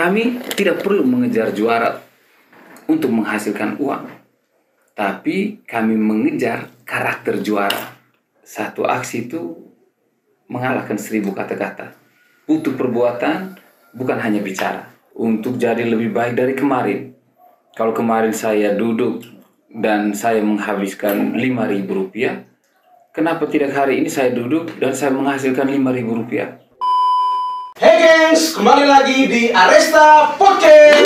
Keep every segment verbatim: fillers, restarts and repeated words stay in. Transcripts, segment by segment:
kami tidak perlu mengejar juara untuk menghasilkan uang, tapi kami mengejar karakter juara. Satu aksi itu mengalahkan seribu kata-kata. Butuh perbuatan, bukan hanya bicara. Untuk jadi lebih baik dari kemarin. Kalau kemarin saya duduk dan saya menghabiskan lima ribu rupiah, kenapa tidak hari ini saya duduk dan saya menghasilkan lima ribu rupiah? Hey gengs, kembali lagi di Aresta Podcast.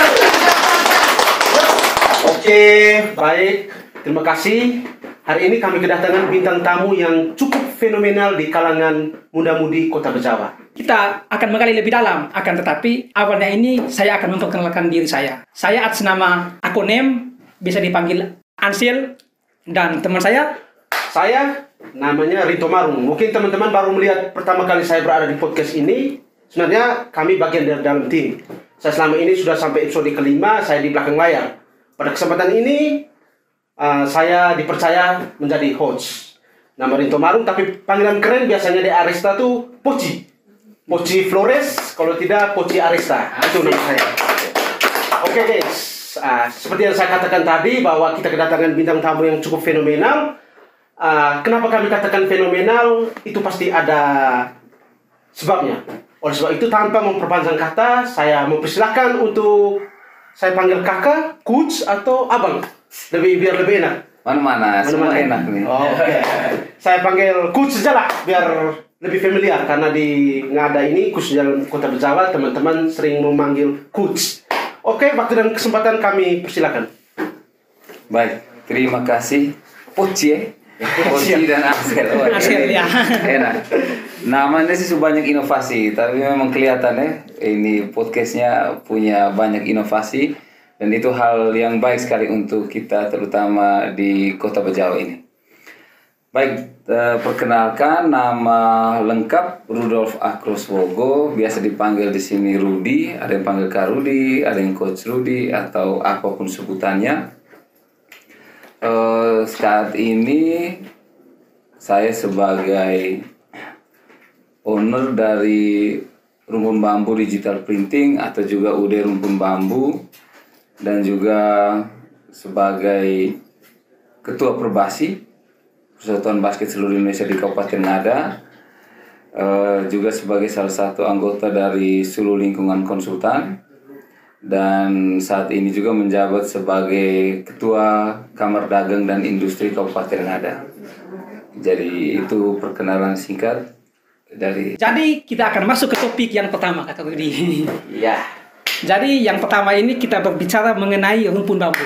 Oke, baik. Terima kasih. Hari ini kami kedatangan bintang tamu yang cukup fenomenal di kalangan muda-mudi Kota Bejawa. Kita akan menggali lebih dalam, akan tetapi awalnya ini saya akan memperkenalkan diri saya. Saya atas nama Akonem, bisa dipanggil Ansil, dan teman saya. Saya namanya Rito Marung. Mungkin teman-teman baru melihat pertama kali saya berada di podcast ini. Sebenarnya kami bagian dari dalam tim. Saya selama ini sudah sampai episode kelima, saya di belakang layar. Pada kesempatan ini, uh, saya dipercaya menjadi host. Nama Rito Marung, tapi panggilan keren biasanya di Aresta tuh Poci. Poci Flores, kalau tidak Poci Aresta. Itu nama saya. Oke guys, uh, seperti yang saya katakan tadi bahwa kita kedatangan bintang tamu yang cukup fenomenal. Uh, kenapa kami katakan fenomenal? Itu pasti ada sebabnya. Oleh sebab itu, tanpa memperpanjang kata, saya mempersilahkan untuk saya panggil kakak, coach, atau abang. Lebih biar lebih enak. Mana-mana, semua enak nih. Oh, oke. Okay. Saya panggil coach saja lah, biar lebih familiar. Karena di Ngada ini, khusus dalam Kota Bejawa, teman-teman sering memanggil coach. Oke, okay, waktu dan kesempatan kami persilakan. Baik, terima kasih Poci. Poci dan Ansel. Oh, Ansel, ya. Enak. Namanya sih banyak inovasi, tapi memang kelihatan ya, ini podcastnya punya banyak inovasi, dan itu hal yang baik sekali untuk kita, terutama di Kota Bejawa ini. Baik, eh, perkenalkan, nama lengkap Rudolf Akroswogo, biasa dipanggil di sini Rudi, ada yang panggil Kak Rudi, ada yang Coach Rudi, atau apapun sebutannya. Uh, saat ini saya sebagai owner dari Rumpun Bambu Digital Printing atau juga U D Rumpun Bambu, dan juga sebagai Ketua Perbasi Persatuan Basket Seluruh Indonesia di Kabupaten Ngada, uh, juga sebagai salah satu anggota dari Sulu Lingkungan Konsultan, dan saat ini juga menjabat sebagai Ketua Kamar Dagang dan Industri Kabupaten Ngada. Jadi itu perkenalan singkat dari. Jadi kita akan masuk ke topik yang pertama, Kakak Rudi. Iya. Jadi yang pertama ini kita berbicara mengenai rumpun bambu.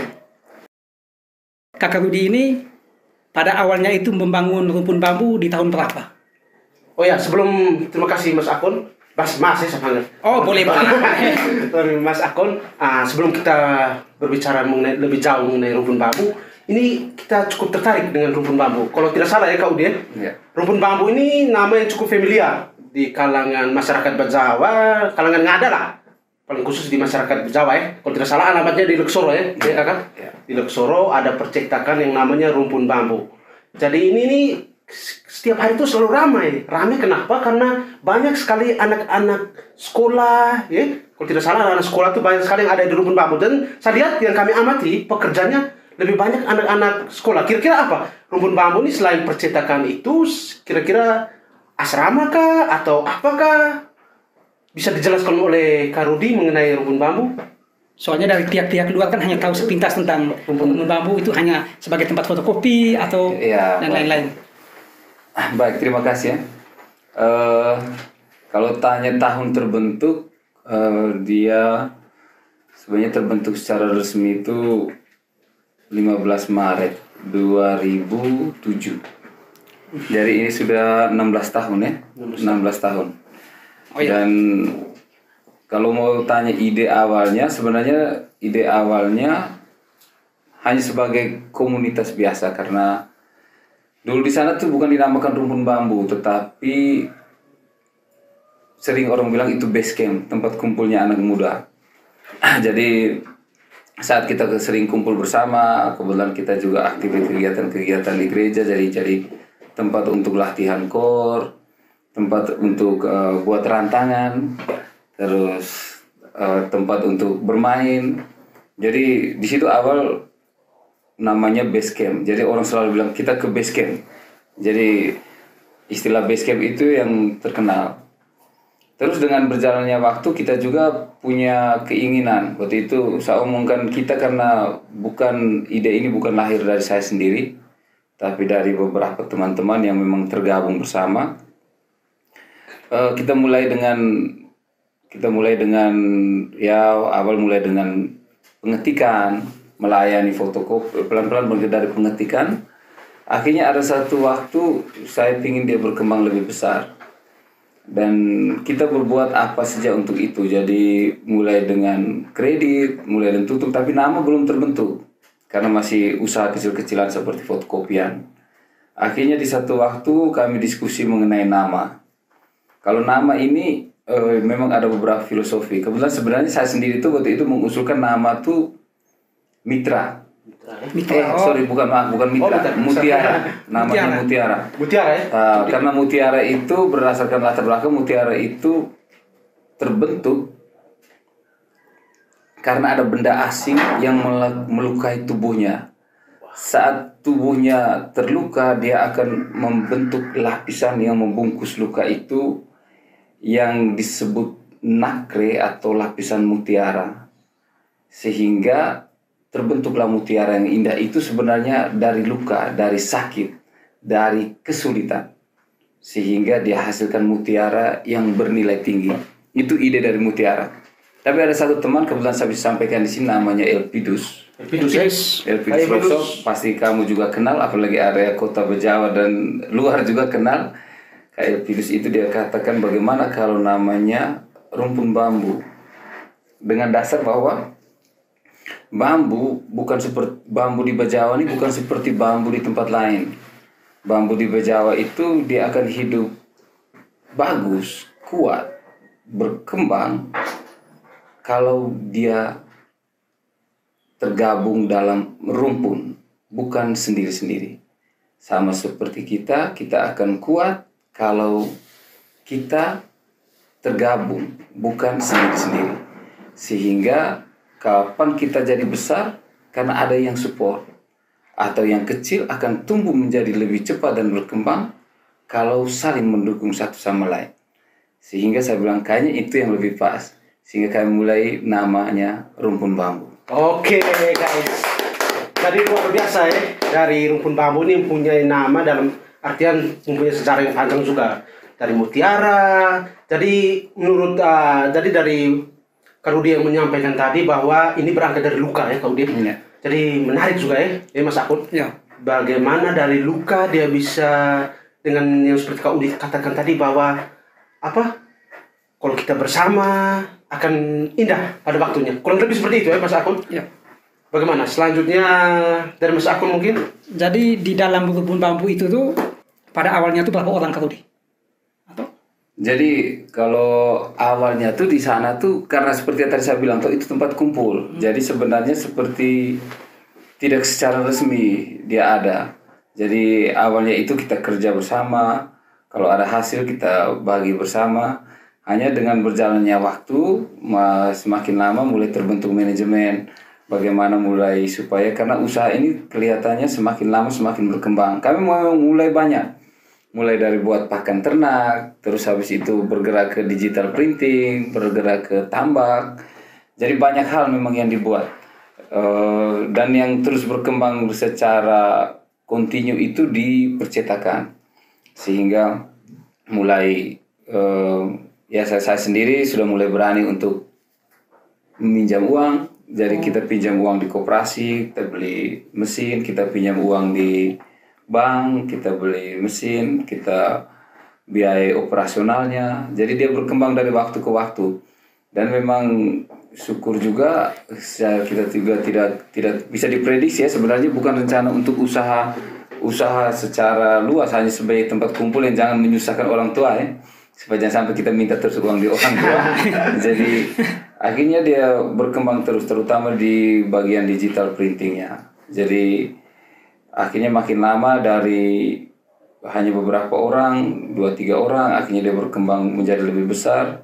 Kakak Rudi ini pada awalnya itu membangun rumpun bambu di tahun berapa? Oh ya, sebelum terima kasih Mas Akun. Mas, mas ya saya panggil. Oh, boleh Pak. Mas Akun, uh, sebelum kita berbicara mengenai, lebih jauh mengenai rumpun bambu, ini kita cukup tertarik dengan rumpun bambu. Kalau tidak salah ya Kak Udin, ya. Rumpun bambu ini nama yang cukup familiar di kalangan masyarakat Bejawa, kalangan Ngada lah. Paling khusus di masyarakat Bejawa ya. Kalau tidak salah alamatnya di Leksoro ya, ya Kakak? Ya. Di Leksoro ada percetakan yang namanya rumpun bambu. Jadi ini nih setiap hari itu selalu ramai. Ramai kenapa? Karena banyak sekali anak-anak sekolah, ya. Kalau tidak salah anak-anak sekolah itu banyak sekali yang ada di rumpun bambu. Dan saya lihat yang kami amati, pekerjanya lebih banyak anak-anak sekolah. Kira-kira apa? Rumpun bambu ini selain percetakan itu, kira-kira asrama kah? Atau apakah? Bisa dijelaskan oleh Kak Rudi mengenai rumpun bambu? Soalnya dari pihak-pihak luar kan hanya tahu sepintas tentang rumpun bambu itu hanya sebagai tempat fotokopi atau ya, dan lain-lain. Baik, terima kasih ya. Uh, kalau tanya tahun terbentuk, uh, dia sebenarnya terbentuk secara resmi itu lima belas Maret dua ribu tujuh. Jadi ini sudah enam belas tahun ya, enam belas tahun. Oh, iya. Dan kalau mau tanya ide awalnya, sebenarnya ide awalnya hanya sebagai komunitas biasa, karena dulu di sana tuh bukan dinamakan rumpun bambu, tetapi sering orang bilang itu base camp, tempat kumpulnya anak muda. Jadi saat kita sering kumpul bersama, kebetulan kita juga aktif di kegiatan-kegiatan di gereja, jadi jadi tempat untuk latihan core, tempat untuk uh, buat rantangan, terus uh, tempat untuk bermain. Jadi di situ awal namanya base camp. Jadi orang selalu bilang kita ke base camp. Jadi istilah base camp itu yang terkenal. Terus dengan berjalannya waktu kita juga punya keinginan. Waktu itu saya omongkan kita karena bukan ide ini bukan lahir dari saya sendiri, tapi dari beberapa teman-teman yang memang tergabung bersama. Uh, kita mulai dengan kita mulai dengan ya awal mulai dengan pengetikan, melayani fotokopi, pelan-pelan dari pengetikan. Akhirnya ada satu waktu saya ingin dia berkembang lebih besar. Dan kita berbuat apa saja untuk itu. Jadi mulai dengan kredit, mulai dengan tutup, tapi nama belum terbentuk karena masih usaha kecil-kecilan seperti fotokopian. Akhirnya di satu waktu kami diskusi mengenai nama. Kalau nama ini eh, memang ada beberapa filosofi. Kebetulan sebenarnya saya sendiri tuh waktu itu mengusulkan nama tuh Mitra. Mitra. Eh, sorry, bukan maaf, bukan Mitra, Oh, Mutiara. Namanya Mutiara. Mutiara ya? Uh, karena Mutiara itu berdasarkan latar belakang, Mutiara itu terbentuk karena ada benda asing yang melukai tubuhnya. Saat tubuhnya terluka, dia akan membentuk lapisan yang membungkus luka itu yang disebut nakre atau lapisan mutiara. Sehingga terbentuklah mutiara yang indah itu sebenarnya dari luka, dari sakit, dari kesulitan. Sehingga dia hasilkan mutiara yang bernilai tinggi. Itu ide dari mutiara. Tapi ada satu teman kebetulan saya bisa sampaikan di sini namanya Elpidus. Elpidus. Elpidus Rosok, pasti kamu juga kenal, apalagi area kota Bejawa dan luar juga kenal. Kak Elpidus itu dia katakan bagaimana kalau namanya rumpun bambu. Dengan dasar bahwa bambu bukan seperti bambu di Bejawa ini bukan seperti bambu di tempat lain. Bambu di Bejawa itu dia akan hidup bagus, kuat, berkembang kalau dia tergabung dalam rumpun, bukan sendiri-sendiri. Sama seperti kita, kita akan kuat kalau kita tergabung, bukan sendiri-sendiri. Sehingga kapan kita jadi besar, karena ada yang support. Atau yang kecil akan tumbuh menjadi lebih cepat dan berkembang kalau saling mendukung satu sama lain. Sehingga saya bilang kayaknya itu yang lebih pas. Sehingga kami mulai namanya rumpun bambu. Oke guys. Jadi luar biasa ya. Dari rumpun bambu ini mempunyai nama dalam artian mempunyai sejarah yang panjang juga. Dari mutiara. Jadi menurut uh, jadi dari Kak Rudi yang menyampaikan tadi bahwa ini berangkat dari luka ya Kak Rudi. Ya. Jadi menarik juga ya, ya Mas Akun. Ya. Bagaimana dari luka dia bisa dengan yang seperti Kak Rudi katakan tadi bahwa apa? Kalau kita bersama akan indah pada waktunya. Kurang lebih seperti itu ya Mas Akun. Ya. Bagaimana? Selanjutnya dari Mas Akun mungkin? Jadi di dalam rumpun bambu itu tuh pada awalnya tuh berapa orang Kak Rudi? Atau? Jadi kalau awalnya tuh di sana tuh karena seperti yang tadi saya bilang tuh itu tempat kumpul. Hmm. Jadi sebenarnya seperti tidak secara resmi dia ada. Jadi awalnya itu kita kerja bersama. Kalau ada hasil kita bagi bersama. Hanya dengan berjalannya waktu semakin lama mulai terbentuk manajemen. Bagaimana mulai supaya karena usaha ini kelihatannya semakin lama semakin berkembang. Kami mau mulai banyak. Mulai dari buat pakan ternak, terus habis itu bergerak ke digital printing, bergerak ke tambak. Jadi banyak hal memang yang dibuat. Uh, dan yang terus berkembang secara kontinu itu di percetakan. Sehingga mulai uh, ya saya, saya sendiri sudah mulai berani untuk meminjam uang. Jadi kita pinjam uang di koperasi, kita beli mesin, kita pinjam uang di bank, kita beli mesin, kita biaya operasionalnya. Jadi dia berkembang dari waktu ke waktu. Dan memang syukur juga kita juga tidak tidak bisa diprediksi ya, sebenarnya bukan rencana untuk usaha usaha secara luas, hanya sebagai tempat kumpul yang jangan menyusahkan orang tua ya. Supaya jangan sampai kita minta terus uang di orang tua. Jadi akhirnya dia berkembang terus, terutama di bagian digital printingnya. Jadi akhirnya makin lama dari hanya beberapa orang, dua tiga orang, akhirnya dia berkembang menjadi lebih besar.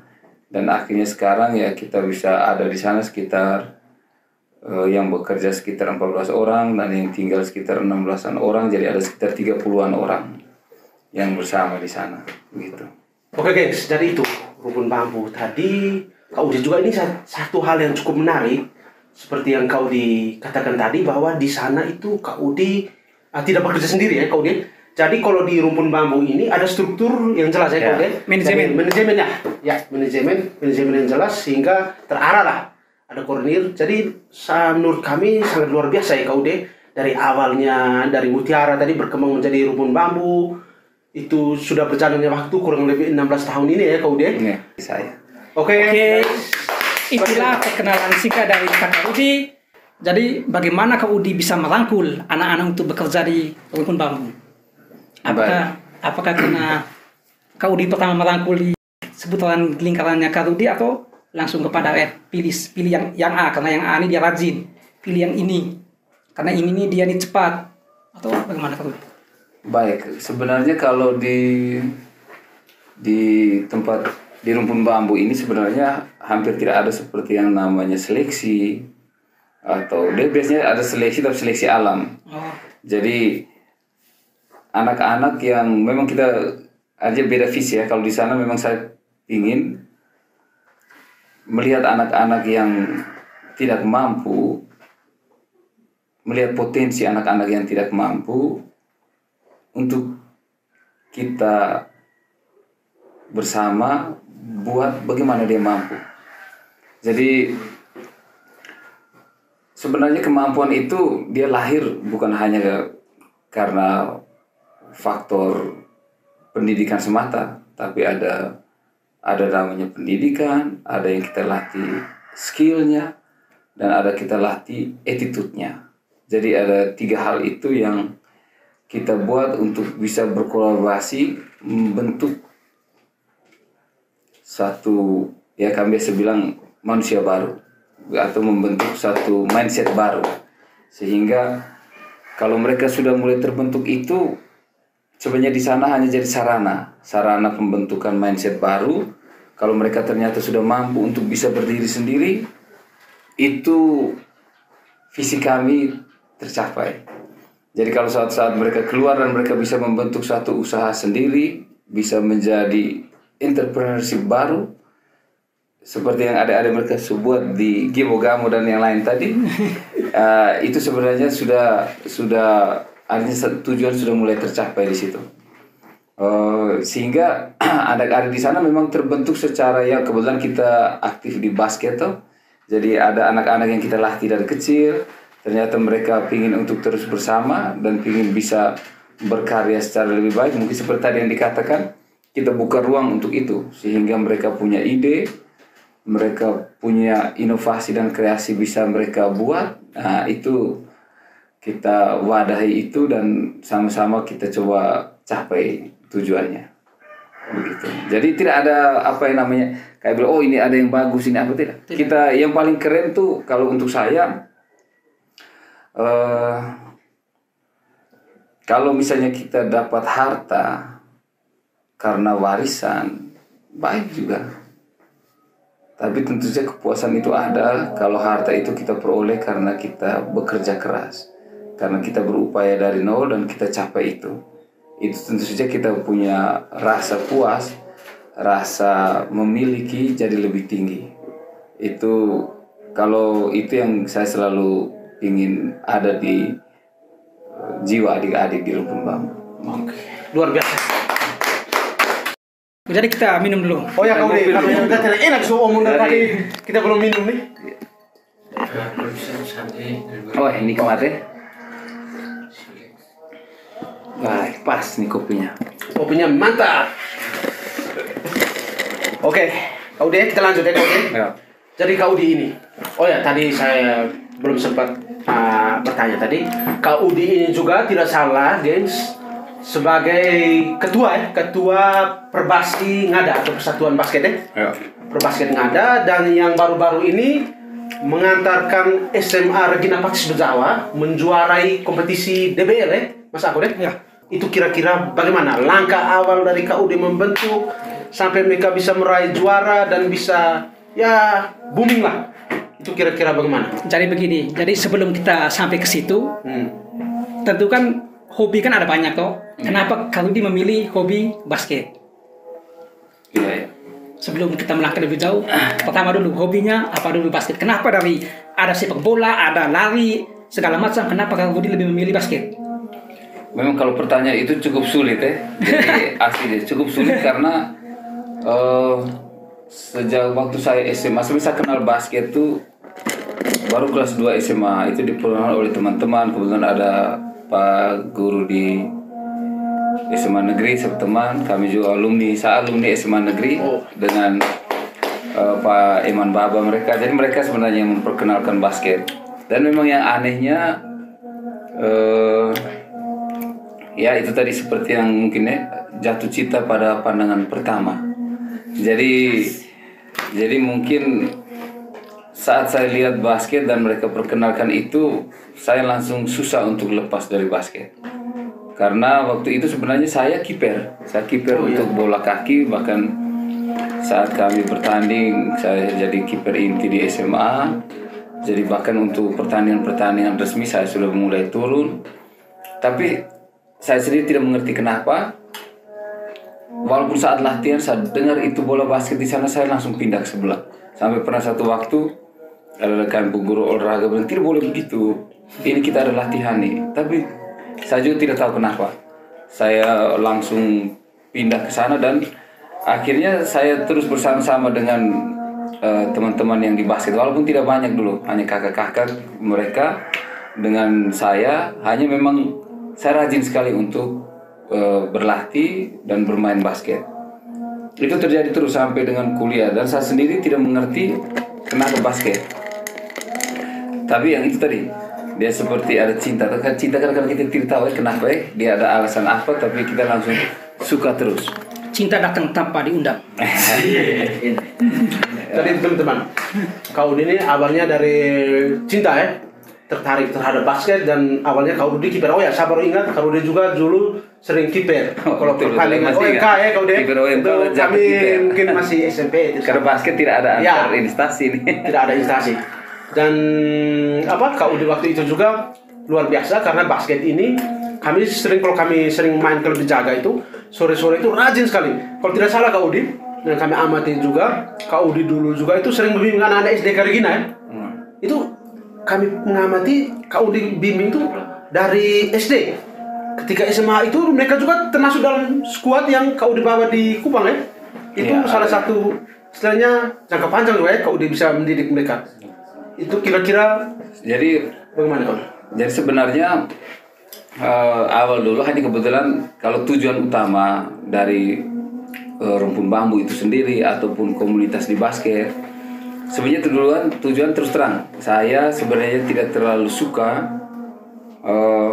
Dan akhirnya sekarang ya kita bisa ada di sana sekitar uh, yang bekerja sekitar empat belas orang dan yang tinggal sekitar enam belasan orang, jadi ada sekitar tiga puluhan orang yang bersama di sana begitu. Oke gengs, jadi itu Rumpun Bambu tadi. Kak Udi juga ini satu hal yang cukup menarik, seperti yang kau dikatakan tadi bahwa di sana itu Kak Udi uh, tidak bekerja sendiri ya Kak Udi. Jadi kalau di Rumpun Bambu ini ada struktur yang jelas ya, ya. Kak Udi. Manajemen, manajemen ya, ya manajemen, manajemen yang jelas sehingga terarah lah. Ada koordinir. Jadi menurut kami sangat luar biasa ya Kak Udi. Dari awalnya dari Mutiara tadi berkembang menjadi Rumpun Bambu, itu sudah berjalannya waktu kurang lebih enam belas tahun ini ya Kak Udi. Iya, saya. Oke. Oke. Itulah perkenalan singkat dari Kak Udi. Jadi bagaimana Kak Udi bisa merangkul anak-anak untuk bekerja di Rumpun Bambu? Apakah apakah karena Kak Udi pertama merangkul di seputaran lingkarannya Kak Udi atau langsung kepada eh, pilih pilih yang yang A karena yang A ini dia rajin, pilih yang ini karena ini nih dia ini cepat, atau bagaimana Kak Udi? Baik, sebenarnya kalau di di tempat di Rumpun Bambu ini sebenarnya hampir tidak ada seperti yang namanya seleksi, atau dia biasanya ada seleksi tapi seleksi alam. Oh. Jadi anak-anak yang memang kita aja beda visi ya. Kalau di sana memang saya ingin melihat anak-anak yang tidak mampu, melihat potensi anak-anak yang tidak mampu untuk kita bersama buat bagaimana dia mampu. Jadi sebenarnya kemampuan itu dia lahir bukan hanya karena faktor pendidikan semata, tapi ada ada namanya pendidikan, ada yang kita latih skillnya, dan ada kita latih attitude-nya. Jadi ada tiga hal itu yang kita buat untuk bisa berkolaborasi membentuk satu, ya kami biasa bilang manusia baru, atau membentuk satu mindset baru, sehingga kalau mereka sudah mulai terbentuk itu sebenarnya di sana hanya jadi sarana, sarana pembentukan mindset baru. Kalau mereka ternyata sudah mampu untuk bisa berdiri sendiri, itu visi kami tercapai. Jadi kalau saat-saat mereka keluar dan mereka bisa membentuk satu usaha sendiri, bisa menjadi entrepreneurship baru, seperti yang adik-adik mereka buat di Gimogamo dan yang lain tadi, uh, itu sebenarnya sudah sudah artinya tujuan sudah mulai tercapai di situ. Uh, sehingga anak-adik di sana memang terbentuk secara, ya kebetulan kita aktif di basket tuh. Jadi ada anak-anak yang kita latih dari kecil, ternyata mereka pingin untuk terus bersama dan pingin bisa berkarya secara lebih baik. Mungkin seperti tadi yang dikatakan, kita buka ruang untuk itu sehingga mereka punya ide, mereka punya inovasi dan kreasi bisa mereka buat. Nah, itu kita wadahi itu dan sama-sama kita coba capai tujuannya begitu. Jadi tidak ada apa yang namanya kayak bilang oh ini ada yang bagus ini apa, tidak. tidak. Kita yang paling keren tuh kalau untuk saya uh, kalau misalnya kita dapat harta karena warisan, baik juga. Tapi tentu saja kepuasan itu ada kalau harta itu kita peroleh karena kita bekerja keras, karena kita berupaya dari nol dan kita capai itu. Itu tentu saja kita punya rasa puas, rasa memiliki jadi lebih tinggi. Itu kalau itu yang saya selalu ingin ada di jiwa adik-adik di Rumpun Bambu. Oke, luar biasa. Jadi kita minum dulu. Oh ya kau deh, kalau kita tidak enak so omong tadi kita belum minum nih. Oh ini kemarin. Wah pas nih kopinya. Kopinya mantap. Oke, Kak Udi, kita lanjut ya Kak Udi. Ya. Jadi Kak Udi ini, oh ya tadi saya belum sempat uh, bertanya tadi. Kak Udi ini juga tidak salah, gengs, sebagai ketua ya, ketua Perbaski Ngada atau Persatuan Basket ya. Ya. Perbasket Ngada, dan yang baru-baru ini mengantarkan S M A Regina Pacis Bejawa menjuarai kompetisi D B L ya, Mas Akun ya. Ya. Itu kira-kira bagaimana langkah awal dari Kak Udi membentuk sampai mereka bisa meraih juara dan bisa ya booming lah. Itu kira-kira bagaimana? Jadi begini, jadi sebelum kita sampai ke situ, hmm. tentu kan hobi kan ada banyak toh. Hmm. Kenapa Kak Rudi memilih hobi basket? Iya, ya. Sebelum kita melangkah lebih jauh, pertama dulu hobinya apa dulu basket? Kenapa dari ada sepak bola, ada lari, segala macam, kenapa Kak Rudi lebih memilih basket? Memang kalau pertanyaan itu cukup sulit ya. Jadi asli deh, cukup sulit karena uh, sejak waktu saya S M A, sebenarnya saya kenal basket tuh baru kelas dua S M A. Itu diperkenalkan oleh teman-teman. Kebetulan ada Pak Guru di S M A Negeri, sama teman. Kami juga alumni, saya alumni S M A Negeri dengan uh, Pak Iman Baba mereka. Jadi mereka sebenarnya yang memperkenalkan basket. Dan memang yang anehnya, uh, ya itu tadi seperti yang mungkin ya, jatuh cinta pada pandangan pertama. Jadi jadi mungkin saat saya lihat basket dan mereka perkenalkan itu, saya langsung susah untuk lepas dari basket. Karena waktu itu sebenarnya saya kiper, saya kiper oh, untuk iya. bola kaki. Bahkan saat kami bertanding, saya jadi kiper inti di S M A. Jadi bahkan untuk pertandingan-pertandingan resmi saya sudah mulai turun. Tapi saya sendiri tidak mengerti kenapa. Walaupun saat latihan saya dengar itu bola basket di sana, saya langsung pindah ke sebelah. Sampai pernah satu waktu ada rekan guru olahraga bilang, tidak boleh begitu. Ini kita ada latihan nih. Tapi saya juga tidak tahu kenapa. Saya langsung pindah ke sana dan akhirnya saya terus bersama-sama dengan uh, teman-teman yang di basket. Walaupun tidak banyak dulu, hanya kakak-kakak mereka dengan saya. Hanya memang saya rajin sekali untuk Uh, berlatih dan bermain basket. Itu terjadi terus sampai dengan kuliah dan saya sendiri tidak mengerti kenapa basket. Tapi yang itu tadi, dia seperti ada cinta. Kan cinta kadang-kadang kita tidak tahu ya kenapa ya, dia ada alasan apa, tapi kita langsung suka terus. Cinta datang tanpa diundang. Jadi teman-teman, kau ini awalnya dari cinta ya, tertarik terhadap basket dan awalnya kau di kiper. Oh ya, saya baru ingat kau juga dulu sering kiper. Oh, kalau pertandingan O M K ya kau deh. Kiper O M K kami mungkin masih S M P. Karena basket tidak ada antar ya, instansi nih. Tidak ada instansi. Dan apa kau di waktu itu juga luar biasa karena basket ini kami sering kalau kami sering main ke lebih jaga itu sore-sore itu rajin sekali. Kalau tidak salah Kak Udi dan kami amati juga Kak Udi dulu juga itu sering membimbing anak-anak S D Karigina ya. Hmm. Itu kami mengamati Kak Udi bimbing itu dari S D. Ketika S M A itu mereka juga termasuk dalam skuad yang Kak Udi bawa di Kupang ya. Itu ya, salah ada. Satu istilahnya jangka panjang ya Kak Udi bisa mendidik mereka. Itu kira-kira jadi bagaimana Kak? Jadi sebenarnya uh, awal dulu hanya kebetulan kalau tujuan utama dari uh, Rumpun Bambu itu sendiri ataupun komunitas di basket, sebenarnya tujuan tujuan terus terang saya sebenarnya tidak terlalu suka uh,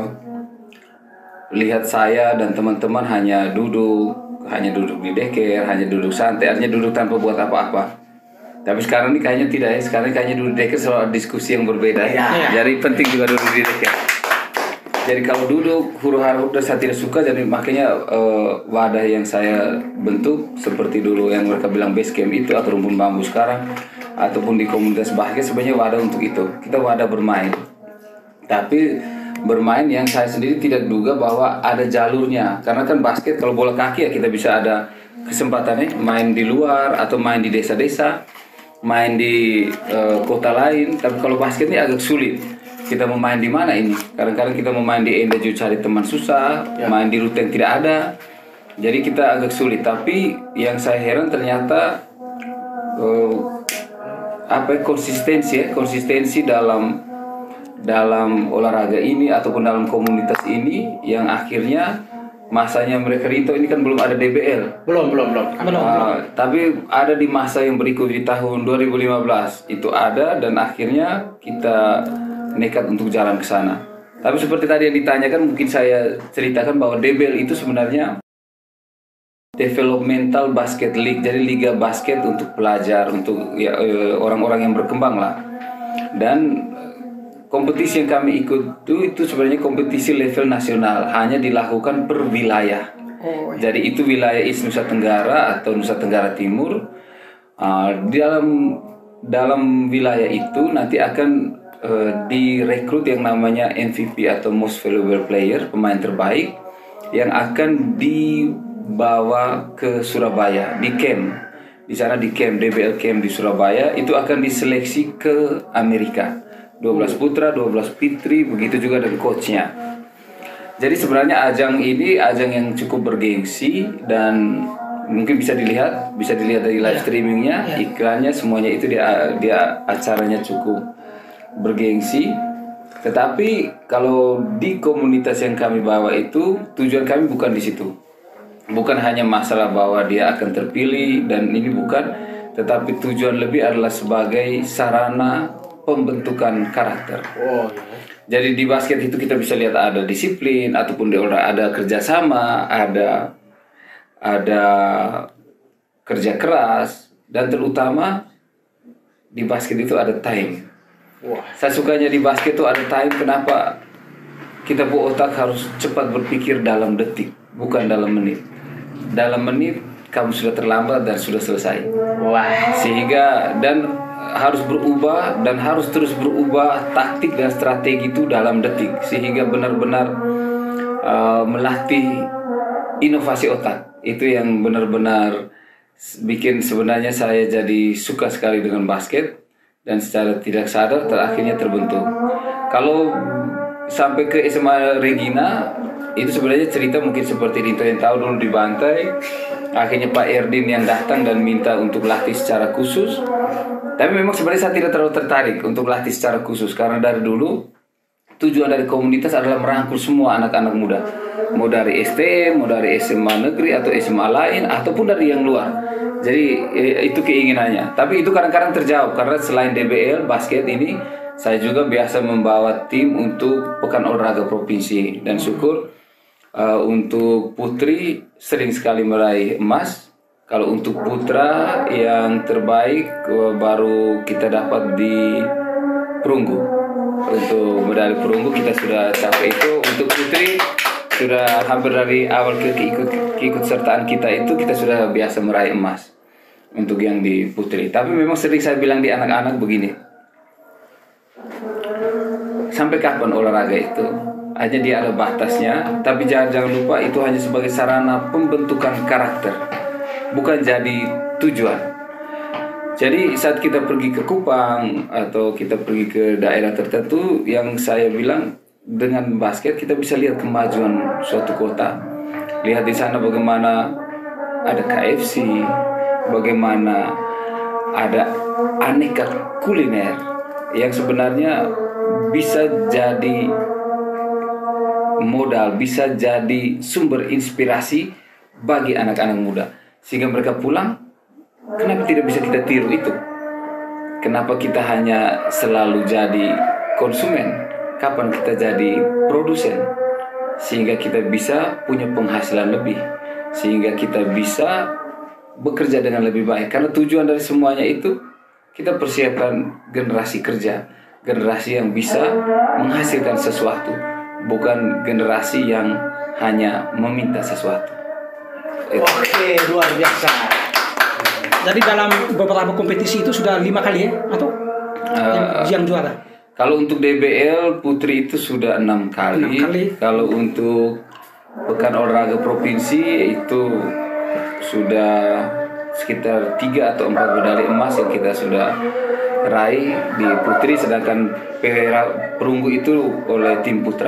lihat saya dan teman-teman hanya duduk hanya duduk di deker, hanya duduk santai, artinya duduk tanpa buat apa-apa. Tapi sekarang ini kayaknya tidak ya, sekarang kayaknya duduk di deker selalu diskusi yang berbeda ya. Jadi penting juga duduk di deker. Jadi kalau duduk huru-hara saya tidak suka, jadi makanya uh, wadah yang saya bentuk seperti dulu yang mereka bilang base camp itu atau Rumpun Bambu sekarang ataupun di komunitas basket sebenarnya wadah untuk itu. Kita wadah bermain. Tapi bermain yang saya sendiri tidak duga bahwa ada jalurnya. Karena kan basket kalau bola kaki ya kita bisa ada kesempatannya main di luar atau main di desa-desa, main di uh, kota lain. Tapi kalau basket ini agak sulit. Kita mau main di mana ini? Kadang-kadang kita mau main di Enda juga cari teman susah, ya. Main di rute yang tidak ada. Jadi kita agak sulit. Tapi yang saya heran ternyata uh, apa konsistensi ya, konsistensi dalam dalam olahraga ini ataupun dalam komunitas ini yang akhirnya masanya mereka Rito ini kan belum ada D B L. Belum, belum, belum. Uh, belum. Tapi ada di masa yang berikut di tahun dua ribu lima belas itu ada dan akhirnya kita nekat untuk jalan ke sana. Tapi seperti tadi yang ditanyakan mungkin saya ceritakan bahwa D B L itu sebenarnya Developmental Basket League, jadi liga basket untuk pelajar, untuk ya, orang-orang yang berkembang lah. Dan kompetisi yang kami ikut itu, itu sebenarnya kompetisi level nasional, hanya dilakukan per wilayah. Oh, iya. Jadi itu wilayah East Nusa Tenggara atau Nusa Tenggara Timur. Uh, di dalam dalam wilayah itu nanti akan uh, direkrut yang namanya M V P atau Most Valuable Player, pemain terbaik, yang akan dibawa ke Surabaya di camp. Di sana di camp D B L camp di Surabaya itu akan diseleksi ke Amerika. dua belas putra, dua belas putri, begitu juga dari coachnya. Jadi sebenarnya ajang ini ajang yang cukup bergengsi dan mungkin bisa dilihat, bisa dilihat dari live streamingnya, iklannya semuanya itu dia dia acaranya cukup bergengsi. Tetapi kalau di komunitas yang kami bawa itu tujuan kami bukan di situ. Bukan hanya masalah bahwa dia akan terpilih dan ini bukan, tetapi tujuan lebih adalah sebagai sarana pembentukan karakter. Oh, iya. Jadi di basket itu kita bisa lihat ada disiplin ataupun di ada kerjasama, ada ada kerja keras, dan terutama di basket itu ada time. Wah. Saya sukanya di basket itu ada time. Kenapa? Kita bu otak harus cepat berpikir dalam detik, bukan dalam menit. Dalam menit kamu sudah terlambat dan sudah selesai. Wah. Sehingga dan harus berubah dan harus terus berubah taktik dan strategi itu dalam detik, sehingga benar-benar uh, melatih inovasi otak. Itu yang benar-benar bikin sebenarnya saya jadi suka sekali dengan basket, dan secara tidak sadar terakhirnya terbentuk. Kalau sampai ke S M A Regina itu sebenarnya cerita mungkin seperti Rinto yang tahu, dulu dibantai, akhirnya Pak Erdin yang datang dan minta untuk latih secara khusus. Tapi memang sebenarnya saya tidak terlalu tertarik untuk latih secara khusus, karena dari dulu tujuan dari komunitas adalah merangkul semua anak-anak muda, mau dari S T M, mau dari S M A negeri atau S M A lain, ataupun dari yang luar. Jadi itu keinginannya. Tapi itu kadang-kadang terjawab karena selain D B L basket ini, saya juga biasa membawa tim untuk Pekan Olahraga Provinsi, dan syukur uh, untuk putri sering sekali meraih emas. Kalau untuk putra yang terbaik uh, baru kita dapat di perunggu. Untuk medali perunggu kita sudah capai itu. Untuk putri sudah hampir dari awal ke keikut, keikutsertaan kita itu kita sudah biasa meraih emas untuk yang di putri. Tapi memang sering saya bilang di anak-anak begini, sampai kapan olahraga itu? Hanya dia ada batasnya, tapi jangan, jangan lupa itu hanya sebagai sarana pembentukan karakter, bukan jadi tujuan. Jadi saat kita pergi ke Kupang atau kita pergi ke daerah tertentu, yang saya bilang dengan basket kita bisa lihat kemajuan suatu kota. Lihat di sana bagaimana ada K F C, bagaimana ada aneka kuliner yang sebenarnya bisa jadi modal, bisa jadi sumber inspirasi bagi anak-anak muda, sehingga mereka pulang, kenapa tidak bisa kita tiru itu? Kenapa kita hanya selalu jadi konsumen? Kapan kita jadi produsen? Sehingga kita bisa punya penghasilan lebih, sehingga kita bisa bekerja dengan lebih baik. Karena tujuan dari semuanya itu kita persiapkan generasi kerja, generasi yang bisa menghasilkan sesuatu, bukan generasi yang hanya meminta sesuatu. Oke, luar biasa. Jadi dalam beberapa kompetisi itu sudah lima kali ya, atau Uh, yang, yang juara? Kalau untuk D B L putri itu sudah enam kali. Enam kali. Kalau untuk Pekan Olahraga Provinsi itu sudah sekitar tiga atau empat medali emas yang kita sudah raih di putri, sedangkan perunggu itu oleh tim putra.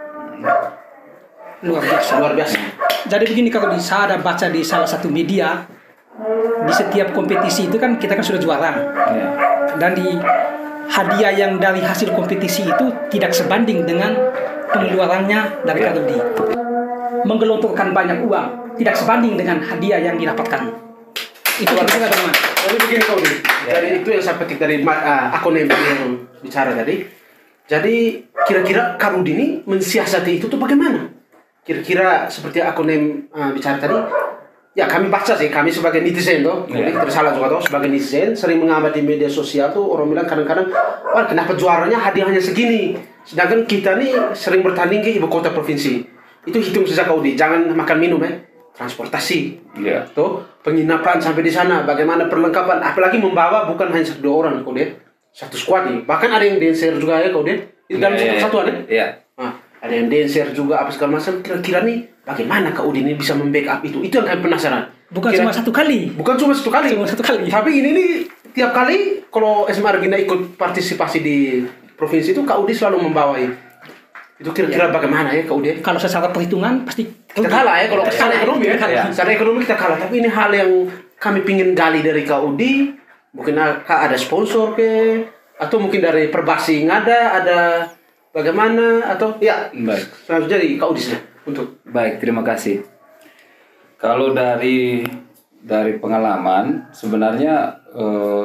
Luar biasa. Luar biasa. Jadi begini, kalau di saya ada baca di salah satu media, di setiap kompetisi itu kan kita kan sudah juara, Ya. dan di hadiah yang dari hasil kompetisi itu tidak sebanding dengan pengeluarannya dari Ya. Kadodi. Menggelontorkan banyak uang tidak sebanding dengan hadiah yang didapatkan. Itu kira-kira bagaimana? Jadi begini kau nih. Jadi itu yang saya petik dari uh, akun yang yang bicara tadi. Jadi kira-kira Kadodi ini mensiasati itu tuh bagaimana? Kira-kira seperti akun yang uh, bicara tadi. Ya kami baca sih, kami sebagai netizen tuh, jadi Yeah. tersalah juga tuh sebagai netizen sering mengamati media sosial tuh orang bilang kadang-kadang, wah kenapa juaranya hadiahnya segini, sedangkan kita nih sering bertanding ke ibu kota provinsi. Itu hitung saja kau di, jangan makan minum ya. transportasi, Ya. tuh penginapan sampai di sana, bagaimana perlengkapan, apalagi membawa bukan hanya satu dua orang kau dia, satu squad nih, bahkan ada yang dancer juga ya kau dia, itu dalam Ya, satu ya, kesatuan ya. Iya. Nah, ada yang dancer juga apa segala macam. Kira-kira nih bagaimana Kak Udin ini bisa membackup itu? Itu yang kami penasaran. Bukan Kira- cuma satu kali. Bukan cuma satu kali. Cuma satu kali. Tapi ini nih tiap kali kalau S M A Regina ikut partisipasi di provinsi itu Kak Udin selalu membawai. Itu kira-kira bagaimana ya Kak Udin? Kalau secara perhitungan pasti Kita kalah ya kalau Kita secara kalah, ekonomi ya. kita kalah. Secara ekonomi kita kalah. Tapi ini hal yang kami pingin gali dari Kak Udi. Mungkin Kak ada sponsor ke, atau mungkin dari Perbasi ada, ada bagaimana atau ya. Baik. Langsung jadi Kak Udi sudah untuk. Baik, terima kasih. Kalau dari dari pengalaman sebenarnya eh,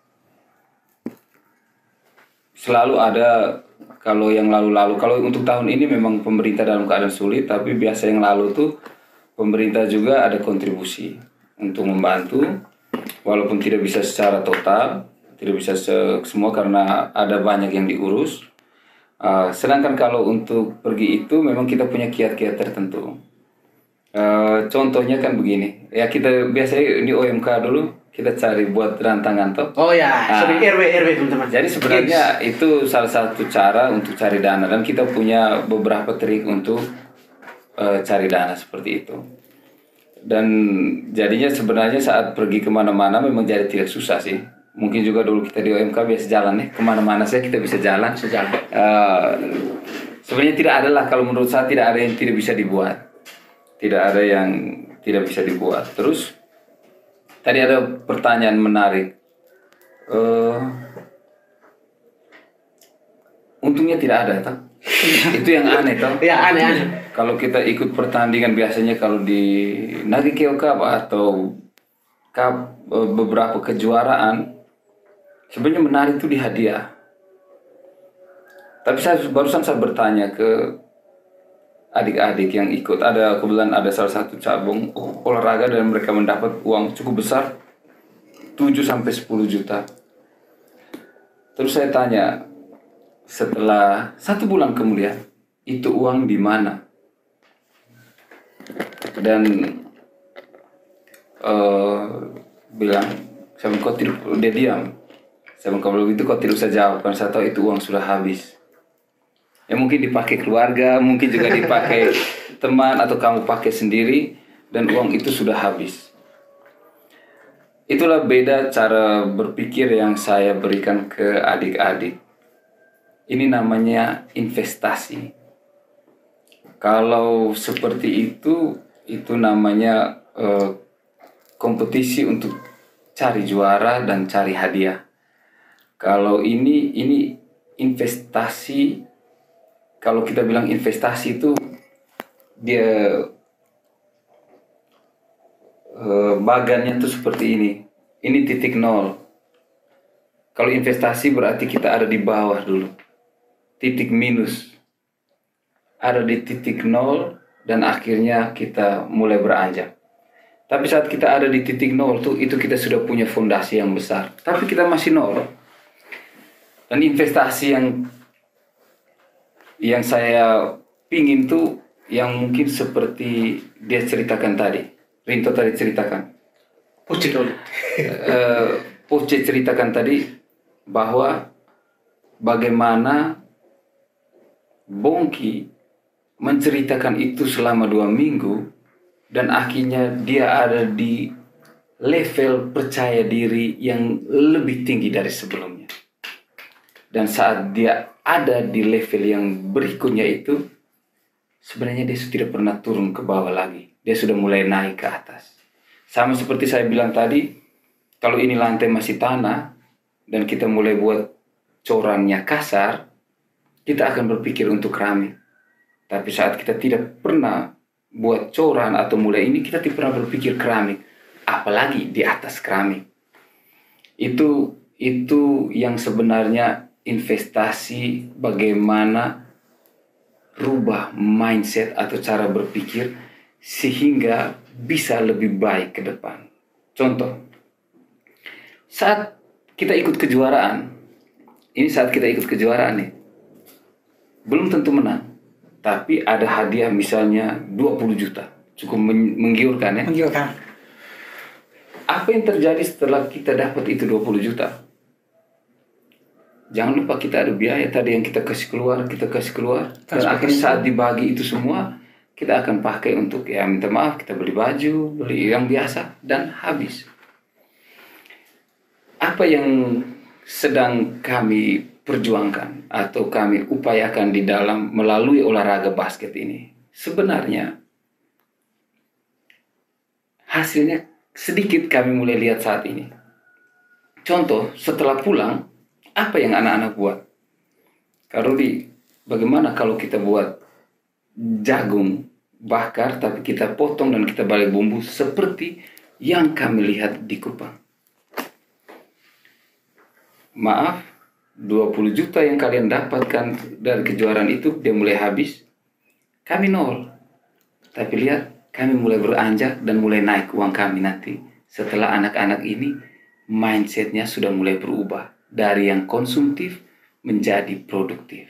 selalu ada. Kalau yang lalu-lalu, kalau untuk tahun ini memang pemerintah dalam keadaan sulit, tapi biasa yang lalu tuh pemerintah juga ada kontribusi untuk membantu, walaupun tidak bisa secara total, tidak bisa se- semua karena ada banyak yang diurus. Uh, sedangkan kalau untuk pergi itu memang kita punya kiat-kiat tertentu. Uh, contohnya kan begini, ya kita biasanya di O M K dulu kita cari buat rantangan toh. Oh ya, Nah, sering R W R W teman-teman. Jadi sebenarnya itu salah satu cara untuk cari dana dan kita punya beberapa trik untuk uh, cari dana seperti itu. Dan jadinya sebenarnya saat pergi kemana-mana memang jadi tidak susah sih. Mungkin juga dulu kita di O M K biasa jalan nih, kemana-mana saja kita bisa jalan. Bisa jalan. Uh, sebenarnya tidak ada lah, kalau menurut saya tidak ada yang tidak bisa dibuat. Tidak ada yang tidak bisa dibuat. Terus tadi ada pertanyaan menarik. Uh, untungnya tidak ada, toh. Itu yang aneh, toh. Ya aneh-aneh. Kalau kita ikut pertandingan biasanya kalau di Nagikeo Cup atau Cup uh, beberapa kejuaraan, sebenarnya menarik itu di hadiah. Tapi saya barusan saya bertanya ke adik-adik yang ikut, ada kebetulan ada salah satu cabang olahraga dan mereka mendapat uang cukup besar tujuh sampai sepuluh juta. Terus saya tanya, setelah satu bulan kemudian itu uang di mana? Dan uh, bilang, saya bilang, kok tidak, dia diam. Saya bilang, kalau begitu kok tidak usah jawab, karena saya tahu itu uang sudah habis. Ya mungkin dipakai keluarga, mungkin juga dipakai teman atau kamu pakai sendiri dan uang itu sudah habis. Itulah beda cara berpikir yang saya berikan ke adik-adik. Ini namanya investasi. Kalau seperti itu, itu namanya eh, kompetisi untuk cari juara dan cari hadiah. Kalau ini ini investasi. Kalau kita bilang investasi itu dia eh, bagannya tuh seperti ini. Ini titik nol. Kalau investasi berarti kita ada di bawah dulu. Titik minus. Ada di titik nol dan akhirnya kita mulai beranjak. Tapi saat kita ada di titik nol tuh itu kita sudah punya fondasi yang besar. Tapi kita masih nol. Dan investasi yang yang saya pingin tuh yang mungkin seperti dia ceritakan tadi, Rinto tadi ceritakan, Pucik dulu. uh, Poce ceritakan tadi bahwa bagaimana Bongki menceritakan itu selama dua minggu dan akhirnya dia ada di level percaya diri yang lebih tinggi dari sebelumnya. Dan saat dia ada di level yang berikutnya itu, sebenarnya dia sudah tidak pernah turun ke bawah lagi. Dia sudah mulai naik ke atas. Sama seperti saya bilang tadi, kalau ini lantai masih tanah, dan kita mulai buat corannya kasar, kita akan berpikir untuk keramik. Tapi saat kita tidak pernah buat coran atau mulai ini, kita tidak pernah berpikir keramik. Apalagi di atas keramik. Itu, itu yang sebenarnya investasi, bagaimana rubah mindset atau cara berpikir sehingga bisa lebih baik ke depan. Contoh, saat kita ikut kejuaraan, ini saat kita ikut kejuaraan nih, belum tentu menang, tapi ada hadiah misalnya dua puluh juta. cukup men- menggiurkan ya. Menggiurkan. Apa yang terjadi setelah kita dapat itu dua puluh juta? Jangan lupa kita ada biaya tadi yang kita kasih keluar, kita kasih keluar. Dan akhirnya saat dibagi itu semua, kita akan pakai untuk, ya minta maaf, kita beli baju, beli yang biasa, dan habis. Apa yang sedang kami perjuangkan atau kami upayakan di dalam melalui olahraga basket ini, sebenarnya hasilnya sedikit kami mulai lihat saat ini. Contoh, setelah pulang, apa yang anak-anak buat? Kak Rudi, bagaimana kalau kita buat jagung bakar tapi kita potong dan kita balik bumbu seperti yang kami lihat di Kupang? Maaf, dua puluh juta yang kalian dapatkan dari kejuaraan itu dia mulai habis. Kami nol. Tapi lihat, kami mulai beranjak dan mulai naik uang kami nanti setelah anak-anak ini mindsetnya sudah mulai berubah dari yang konsumtif menjadi produktif.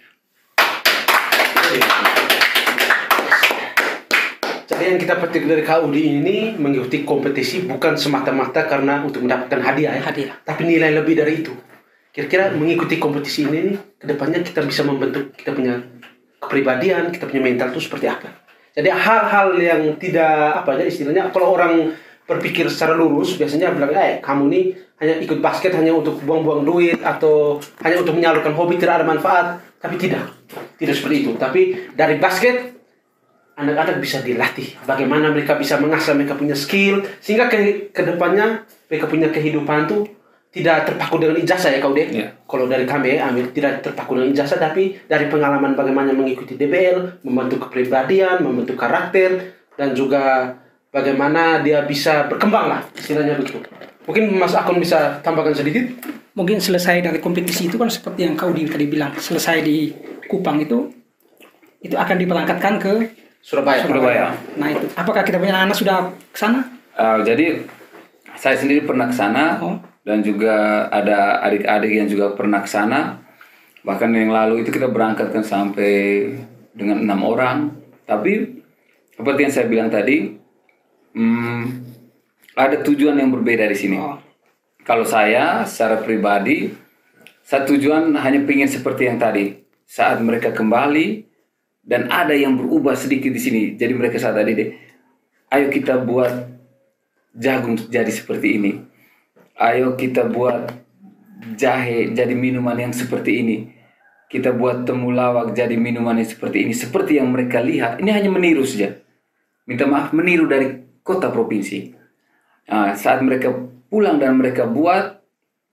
Jadi yang kita petik dari Kak Udi ini mengikuti kompetisi bukan semata-mata karena untuk mendapatkan hadiah ya, Hadiah. tapi nilai lebih dari itu. Kira-kira mengikuti kompetisi ini kedepannya kita bisa membentuk kita punya kepribadian, kita punya mental itu seperti apa. Jadi hal-hal yang tidak apa ya istilahnya, kalau orang berpikir secara lurus biasanya bilang, eh kamu nih hanya ikut basket hanya untuk buang-buang duit atau hanya untuk menyalurkan hobi, tidak ada manfaat. Tapi tidak, tidak seperti itu. Tapi dari basket anak-anak bisa dilatih bagaimana mereka bisa mengasah mereka punya skill sehingga ke kedepannya mereka punya kehidupan tuh tidak terpaku dengan ijazah ya kau deh. Yeah. Kalau dari kami ambil tidak terpaku dengan ijazah, tapi dari pengalaman bagaimana mengikuti D B L, membentuk kepribadian, membentuk karakter, dan juga bagaimana dia bisa berkembang lah istilahnya begitu. Mungkin Mas Akon bisa tambahkan sedikit. Mungkin selesai dari kompetisi itu kan seperti yang kau tadi bilang, selesai di Kupang itu itu akan diberangkatkan ke Surabaya. Surabaya. Nah itu, apakah kita punya anak sudah ke sana? Uh, jadi saya sendiri pernah ke sana. Oh. Dan juga ada adik-adik yang juga pernah ke sana. Bahkan yang lalu itu kita berangkatkan sampai dengan enam orang. Tapi seperti yang saya bilang tadi, hmm, ada tujuan yang berbeda di sini. Oh. Kalau saya secara pribadi, saya tujuan hanya ingin seperti yang tadi. Saat mereka kembali dan ada yang berubah sedikit di sini. Jadi mereka saat tadi deh, ayo kita buat jagung jadi seperti ini. Ayo kita buat jahe jadi minuman yang seperti ini. Kita buat temulawak jadi minuman yang seperti ini. Seperti yang mereka lihat. Ini hanya meniru saja. Minta maaf, meniru dari kota provinsi. Nah, saat mereka pulang dan mereka buat,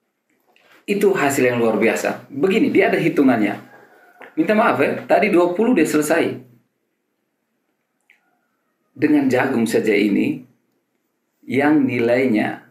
itu hasil yang luar biasa. Begini, dia ada hitungannya. Minta maaf ya, tadi dua puluh dia selesai. Dengan jagung saja ini, yang nilainya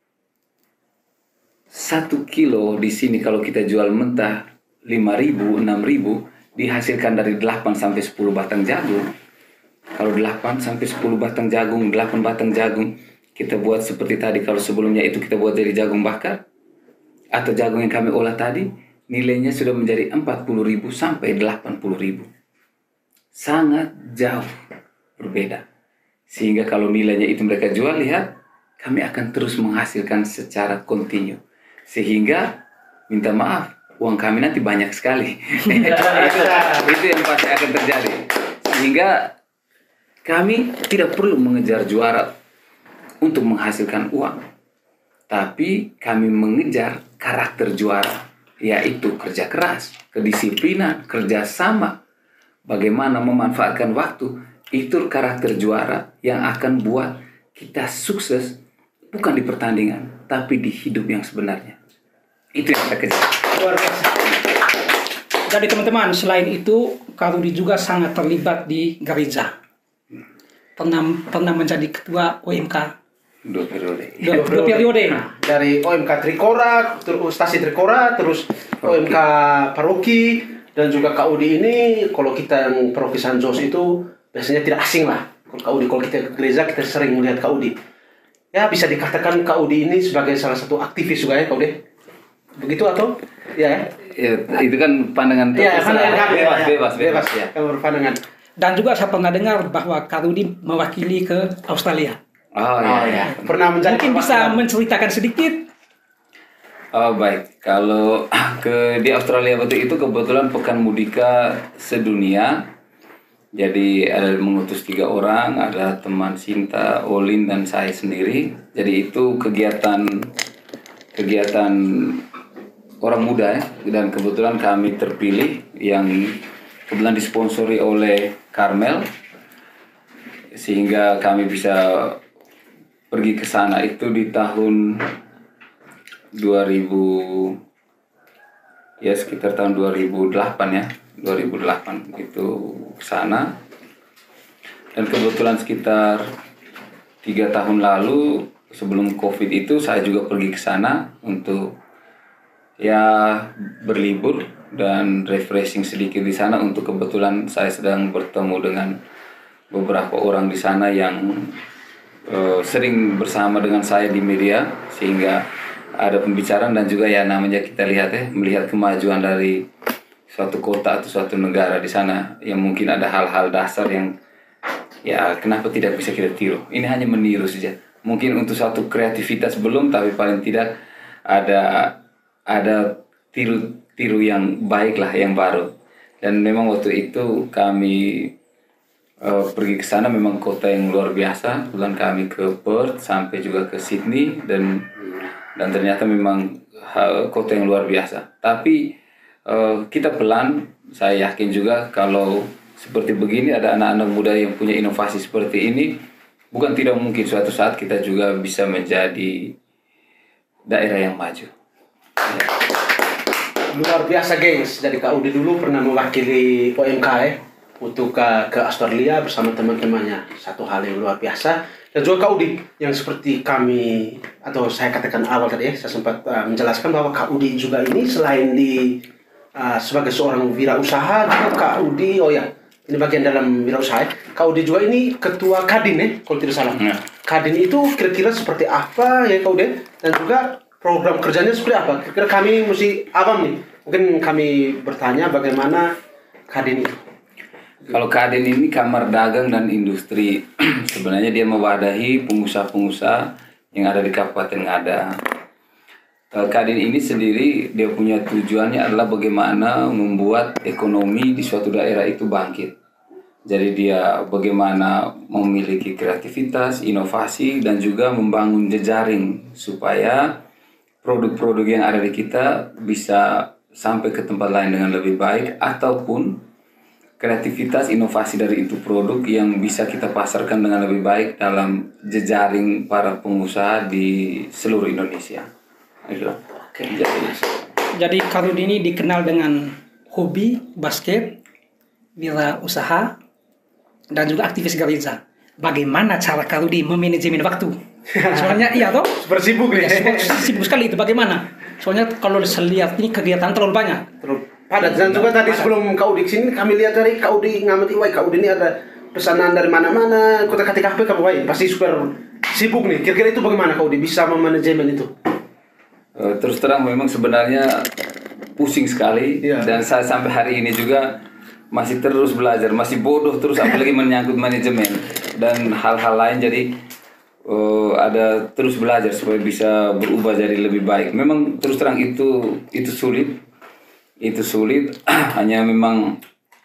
satu kilo di sini kalau kita jual mentah lima ribu, enam ribu dihasilkan dari delapan sampai sepuluh batang jagung. Kalau delapan sampai sepuluh batang jagung, delapan batang jagung kita buat seperti tadi, kalau sebelumnya itu kita buat dari jagung bakar atau jagung yang kami olah tadi, nilainya sudah menjadi empat puluh ribu sampai delapan puluh ribu. Sangat jauh berbeda. Sehingga kalau nilainya itu mereka jual, lihat, kami akan terus menghasilkan secara kontinu. Sehingga, minta maaf, uang kami nanti banyak sekali. itu, itu yang pasti akan terjadi. Sehingga, kami tidak perlu mengejar juara untuk menghasilkan uang. Tapi, kami mengejar karakter juara, yaitu kerja keras, kedisiplinan, kerjasama, bagaimana memanfaatkan waktu. Itu karakter juara yang akan buat kita sukses bukan di pertandingan, tapi di hidup yang sebenarnya. Itu yang kita kejar. Luar biasa. Jadi teman-teman, selain itu, Kak Rudi juga sangat terlibat di gereja. Pernah pernah menjadi ketua O M K. Dua periode. Dua, dua periode. Nah, dari O M K Trikora, terus stasi Trikora, terus O M K Paroki, dan juga Kak Udi ini, kalau kita yang Paroki San Jos itu biasanya tidak asing lah. Kalau Kak Udi, kalau kita ke gereja kita sering melihat Kak Udi. Ya bisa dikatakan Kak Udi ini sebagai salah satu aktivis juga ya Kak Udi. Begitu atau? Ya, ya. Ya, itu kan pandangan Ya, pandangan kami. bebas, ya, bebas, bebas, bebas. ya. Kamu berpandangan. Dan juga saya pernah dengar bahwa Kak Rudi mewakili ke Australia. Oh, iya. Oh ya, pernah menjadi Mungkin bisa menceritakan sedikit. Oh baik, kalau ke di Australia waktu itu kebetulan Pekan Mudika sedunia. Jadi ada mengutus tiga orang, ada teman Sinta, Olin dan saya sendiri. Jadi itu kegiatan kegiatan orang muda ya. Dan kebetulan kami terpilih yang kebetulan disponsori oleh Carmel, sehingga kami bisa pergi ke sana itu di tahun dua ribu, ya sekitar tahun dua ribu delapan ya. dua ribu delapan itu ke sana. Dan kebetulan sekitar tiga tahun lalu sebelum Covid itu saya juga pergi ke sana untuk ya berlibur dan refreshing sedikit di sana. Untuk kebetulan saya sedang bertemu dengan beberapa orang di sana yang uh, sering bersama dengan saya di media, sehingga ada pembicaraan dan juga ya namanya kita lihat ya, melihat kemajuan dari suatu kota atau suatu negara di sana, yang mungkin ada hal-hal dasar yang ya kenapa tidak bisa kita tiru. Ini hanya meniru saja. Mungkin untuk suatu kreativitas belum, tapi paling tidak ada ada tiru-tiru yang baik lah, yang baru. Dan memang waktu itu kami uh, pergi ke sana, memang kota yang luar biasa. Kemudian kami ke Perth sampai juga ke Sydney, dan dan ternyata memang uh, kota yang luar biasa. Tapi Uh, kita pelan, saya yakin juga kalau seperti begini ada anak-anak muda yang punya inovasi seperti ini, bukan tidak mungkin suatu saat kita juga bisa menjadi daerah yang maju. Ya. Luar biasa gengs. Jadi Kak Udi dulu pernah mewakili O M K ya untuk ke, ke Australia bersama teman-temannya. Satu hal yang luar biasa. Dan juga Kak Udi yang seperti kami atau saya katakan awal tadi ya, saya sempat uh, menjelaskan bahwa Kak Udi juga ini selain di Uh, sebagai seorang wirausaha juga Kak Udi, oh ya ini bagian dalam wirausaha. Kak Udi juga ini ketua Kadin ya kalau tidak salah. Ya. Kadin itu kira-kira seperti apa ya Kak Udi? Dan juga program kerjanya seperti apa? Kira-kira kami mesti awam nih. Mungkin kami bertanya bagaimana Kadin itu. Kalau Kadin ini Kamar Dagang dan Industri. Sebenarnya dia mewadahi pengusaha-pengusaha yang ada di Kabupaten Ngada. Kadin ini sendiri dia punya tujuannya adalah bagaimana membuat ekonomi di suatu daerah itu bangkit. Jadi dia bagaimana memiliki kreativitas, inovasi, dan juga membangun jejaring supaya produk-produk yang ada di kita bisa sampai ke tempat lain dengan lebih baik, ataupun kreativitas, inovasi dari itu produk yang bisa kita pasarkan dengan lebih baik dalam jejaring para pengusaha di seluruh Indonesia. Oke. Jadi, jadi Kak Rudi ini dikenal dengan hobi basket, wirausaha, dan juga aktivis gereja. Bagaimana cara Kak Rudi memanajemen waktu? Soalnya iya toh? Super sibuk ya. Ya, sibuk sekali itu. Bagaimana? Soalnya kalau saya lihat ini kegiatan terlalu banyak. Terlalu padat. Dan juga tadi sebelum Kak Udi kesini kami lihat dari Kak Udi ngamati, wah Kak Udi ini ada pesanan dari mana-mana. Kota ketika H P kamu, wah pasti super sibuk nih. Kira-kira itu bagaimana Kak Udi bisa memanajemen itu? Uh, terus terang memang sebenarnya pusing sekali, ya. Dan saya sampai hari ini juga masih terus belajar, masih bodoh terus, apalagi menyangkut manajemen dan hal-hal lain. Jadi uh, ada terus belajar supaya bisa berubah jadi lebih baik. Memang terus terang itu itu sulit, itu sulit. Hanya memang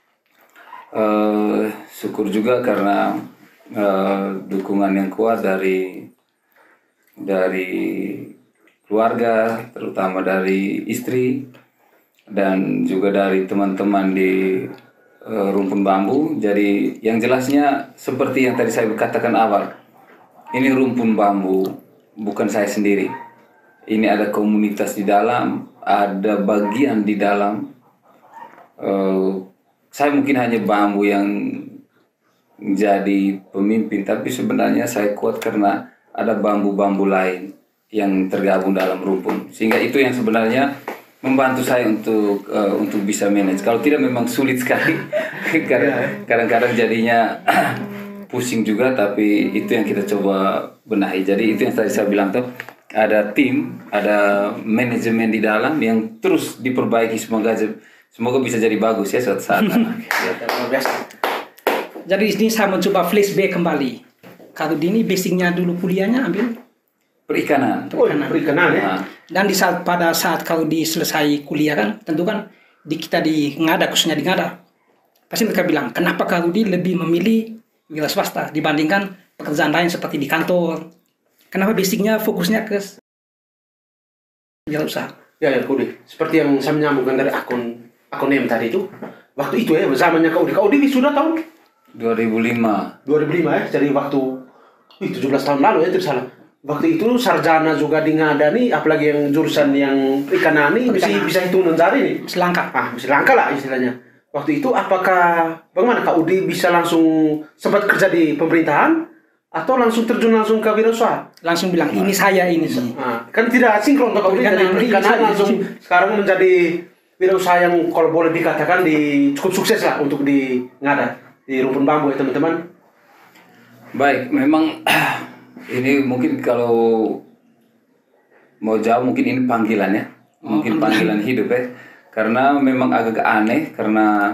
uh, syukur juga karena uh, dukungan yang kuat dari dari keluarga, terutama dari istri dan juga dari teman-teman di uh, Rumpun Bambu. Jadi yang jelasnya seperti yang tadi saya katakan awal, ini Rumpun Bambu bukan saya sendiri. Ini ada komunitas di dalam, ada bagian di dalam. Uh, saya mungkin hanya bambu yang jadi pemimpin, tapi sebenarnya saya kuat karena ada bambu-bambu lain yang tergabung dalam rumpun, sehingga itu yang sebenarnya membantu saya untuk uh, untuk bisa manage. Kalau tidak memang sulit sekali. Kadang-kadang jadinya pusing juga, tapi itu yang kita coba benahi. Jadi itu yang tadi saya bilang tuh, ada tim, ada manajemen di dalam yang terus diperbaiki. Semoga semoga bisa jadi bagus ya suatu saat. Luar biasa. Jadi di sini saya mencoba flashback kembali. Kalau Dini basicnya dulu kuliahnya ambil Perikanan. Oh, perikanan ya. Nah, dan di saat pada saat kalau di selesai kuliah kan tentu kan di kita di Ngada khususnya di Ngada pasti mereka bilang kenapa kalau di lebih memilih wira swasta dibandingkan pekerjaan lain seperti di kantor. Kenapa basicnya fokusnya ke wira usaha? Ya ya Kudi. Seperti yang saya menyambungkan dari akun akun M tadi itu. Waktu itu ya zamannya Kak Udi. Kak Udi sudah tahun dua ribu lima. dua ribu lima ya. Jadi waktu wih, tujuh belas tahun lalu ya tidak salah. Waktu itu sarjana juga di Ngada nih, apalagi yang jurusan yang perikanan nih bisa bisa hitung dan jari nih. Selangkah. Ah, bisa langkah lah istilahnya. Waktu itu apakah bagaimana Kak Udi bisa langsung sempat kerja di pemerintahan atau langsung terjun langsung ke wirausaha? Langsung bilang ini saya ini. Nah, kan tidak sinkron Kak Udi dari perikanan langsung sekarang menjadi wirausaha yang kalau boleh dikatakan di cukup sukses lah untuk di Ngada, di Rumpun Bambu ya teman-teman. Baik, memang ini mungkin kalau mau jauh mungkin ini panggilan ya, mungkin panggilan hidup ya, karena memang agak aneh karena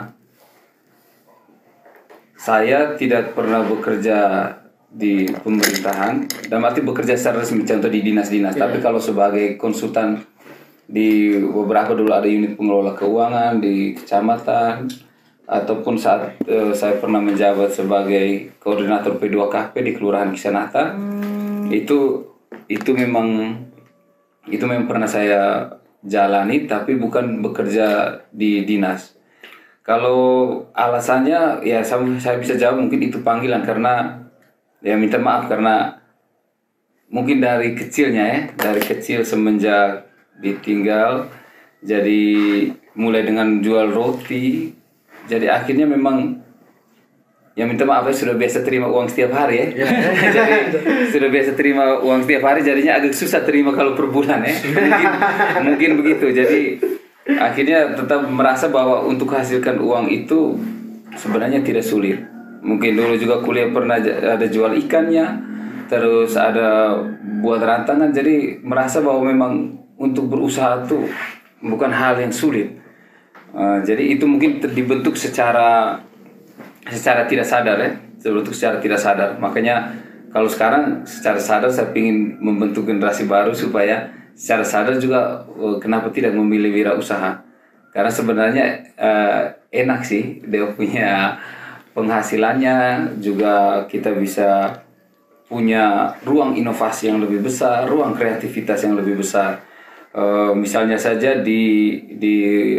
saya tidak pernah bekerja di pemerintahan dan arti bekerja secara resmi contoh di dinas-dinas, tapi kalau sebagai konsultan di beberapa dulu ada unit pengelola keuangan di kecamatan ataupun saat uh, saya pernah menjabat sebagai koordinator P dua K P di Kelurahan Kisanata. Hmm. itu itu memang itu memang pernah saya jalani tapi bukan bekerja di dinas. Kalau alasannya ya saya, saya bisa jawab mungkin itu panggilan karena ya minta maaf karena mungkin dari kecilnya ya dari kecil semenjak ditinggal jadi mulai dengan jual roti. Jadi akhirnya memang ya minta maaf ya sudah biasa terima uang setiap hari ya. Jadi sudah biasa terima uang setiap hari jadinya agak susah terima kalau per bulan ya. Mungkin, mungkin begitu. Jadi akhirnya tetap merasa bahwa untuk hasilkan uang itu sebenarnya tidak sulit. Mungkin dulu juga kuliah pernah ada jual ikannya, terus ada buat rantangan. Jadi merasa bahwa memang untuk berusaha itu bukan hal yang sulit. Uh, jadi itu mungkin dibentuk secara secara tidak sadar ya, dibentuk secara tidak sadar. Makanya kalau sekarang secara sadar saya ingin membentuk generasi baru supaya secara sadar juga uh, kenapa tidak memilih wirausaha. Karena sebenarnya uh, enak sih dia punya penghasilannya, juga kita bisa punya ruang inovasi yang lebih besar, ruang kreativitas yang lebih besar. Uh, misalnya saja di di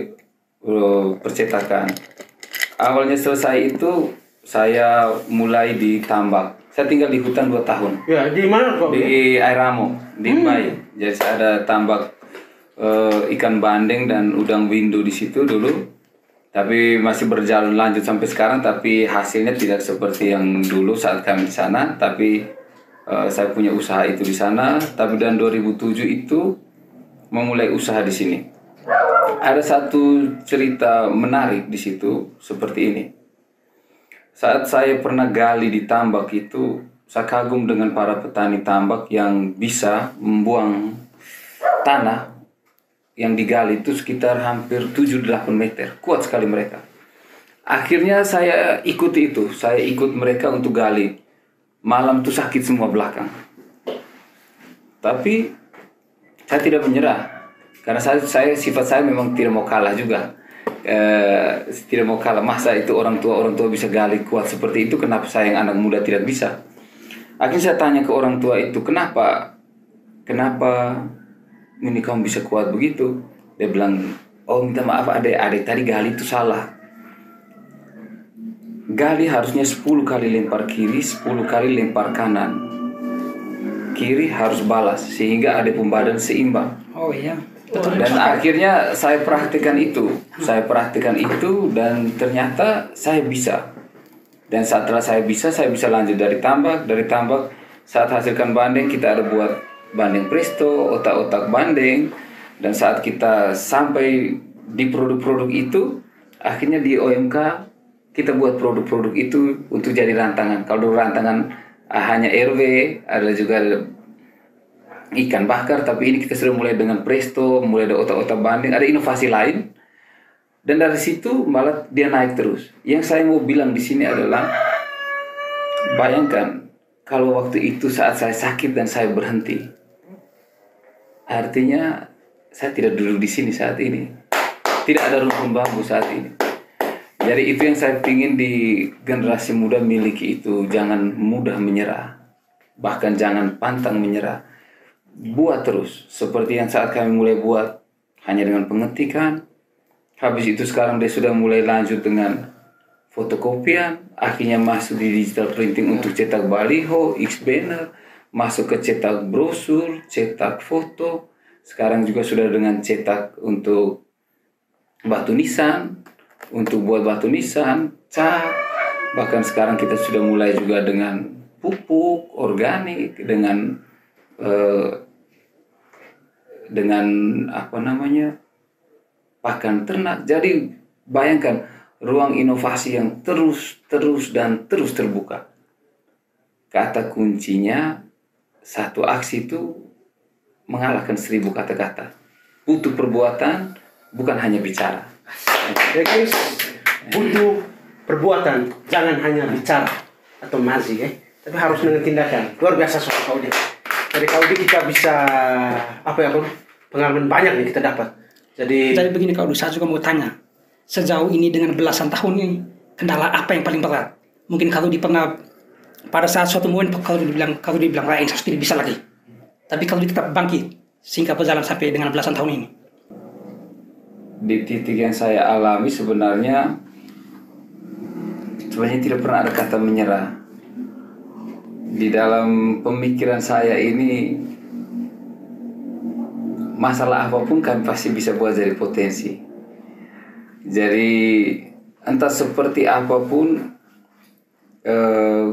percetakan. Awalnya selesai itu saya mulai di tambak. Saya tinggal di hutan dua tahun. Ya, di mana kok? Di Airamo, di hmm. Bay. Jadi saya ada tambak uh, ikan bandeng dan udang windu di situ dulu. Tapi masih berjalan lanjut sampai sekarang. Tapi hasilnya tidak seperti yang dulu saat kami di sana. Tapi uh, saya punya usaha itu di sana. Tapi dan dua ribu tujuh itu memulai usaha di sini. Ada satu cerita menarik di situ seperti ini. Saat saya pernah gali di tambak itu, saya kagum dengan para petani tambak yang bisa membuang tanah yang digali itu sekitar hampir tujuh delapan meter. Kuat sekali mereka. Akhirnya saya ikuti itu, saya ikut mereka untuk gali. Malam tuh sakit semua belakang. Tapi saya tidak menyerah. Karena saya, saya sifat saya memang tidak mau kalah juga, e, tidak mau kalah. Masa itu orang tua orang tua bisa gali kuat seperti itu, kenapa saya yang anak muda tidak bisa? Akhirnya saya tanya ke orang tua itu, kenapa, kenapa ini kamu bisa kuat begitu? Dia bilang, oh minta maaf adek, adek tadi gali itu salah. Gali harusnya sepuluh kali lempar kiri, sepuluh kali lempar kanan. Kiri harus balas sehingga ada pembadan seimbang. Oh iya. Dan akhirnya saya praktikkan itu, saya praktikkan itu dan ternyata saya bisa. Dan setelah saya bisa, saya bisa lanjut dari tambak, dari tambak saat hasilkan bandeng kita ada buat bandeng presto, otak-otak bandeng. Dan saat kita sampai di produk-produk itu, akhirnya di O M K kita buat produk-produk itu untuk jadi rantangan. Kalau dulu rantangan ah, hanya R W, ada juga ikan bakar, tapi ini kita sudah mulai dengan presto, mulai ada otak-otak bandeng, ada inovasi lain. Dan dari situ malah dia naik terus. Yang saya mau bilang di sini adalah bayangkan kalau waktu itu saat saya sakit dan saya berhenti, artinya saya tidak duduk di sini saat ini, tidak ada rumpun bambu saat ini. Jadi itu yang saya ingin di generasi muda miliki itu, jangan mudah menyerah, bahkan jangan pantang menyerah. Buat terus seperti yang saat kami mulai buat, hanya dengan pengetikan. Habis itu sekarang dia sudah mulai lanjut dengan fotokopian, akhirnya masuk di digital printing untuk cetak baliho, X-banner, masuk ke cetak brosur, cetak foto. Sekarang juga sudah dengan cetak untuk batu nisan, untuk buat batu nisan, cat. Bahkan sekarang kita sudah mulai juga dengan pupuk organik, dengan eh, dengan apa namanya pakan ternak. Jadi bayangkan ruang inovasi yang terus terus dan terus terbuka. Kata kuncinya, satu aksi itu mengalahkan seribu kata-kata. Butuh perbuatan, bukan hanya bicara. Ya guys, butuh perbuatan, jangan hanya bicara atau mazi ya, tapi harus dengan tindakan. Luar biasa soal Kak Udi. Dari Kak Udi kita bisa apa ya, pengalaman banyak nih kita dapat. Jadi Jadi begini Kak Udi, saya juga mau tanya, sejauh ini dengan belasan tahun ini, kendala apa yang paling berat? Mungkin kalau di pernah pada saat suatu momen kalau dibilang kalau dibilang lain saya tidak bisa lagi, tapi kalau tetap bangkit sehingga berjalan sampai dengan belasan tahun ini. Di titik yang saya alami sebenarnya sebenarnya tidak pernah ada kata menyerah. Di dalam pemikiran saya ini, masalah apapun kami pasti bisa buat jadi potensi. Jadi entah seperti apapun, eh,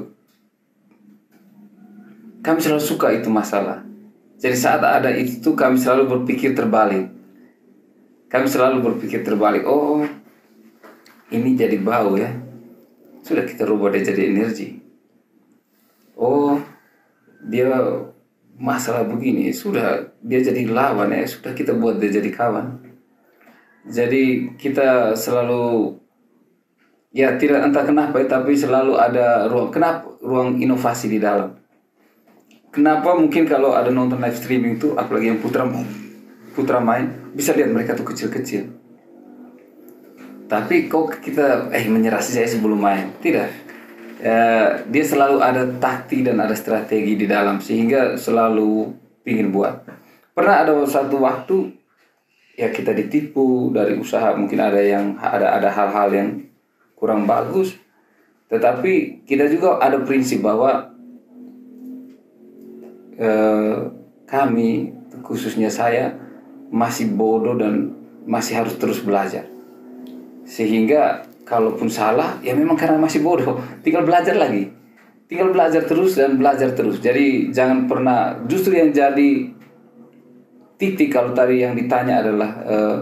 kami selalu suka itu masalah. Jadi saat ada itu kami selalu berpikir terbalik. Kami selalu berpikir terbalik, oh ini jadi bau ya, sudah kita rubah dia jadi energi. Oh dia masalah begini, sudah dia jadi lawan ya, sudah kita buat dia jadi kawan. Jadi kita selalu, ya tidak entah kenapa ya, tapi selalu ada ruang, kenapa ruang inovasi di dalam. Kenapa mungkin kalau ada nonton live streaming tuh, apalagi yang putra putra main, bisa lihat mereka tuh kecil-kecil. Tapi kok kita eh menyerah saja sebelum main? Tidak. Ya, dia selalu ada taktik dan ada strategi di dalam, sehingga selalu pingin buat. Pernah ada satu waktu ya kita ditipu dari usaha, mungkin ada yang ada ada hal-hal yang kurang bagus. Tetapi kita juga ada prinsip bahwa eh, kami, khususnya saya, masih bodoh dan masih harus terus belajar. Sehingga kalaupun salah, ya memang karena masih bodoh, tinggal belajar lagi. Tinggal belajar terus dan belajar terus. Jadi jangan pernah, justru yang jadi titik kalau tadi yang ditanya adalah eh,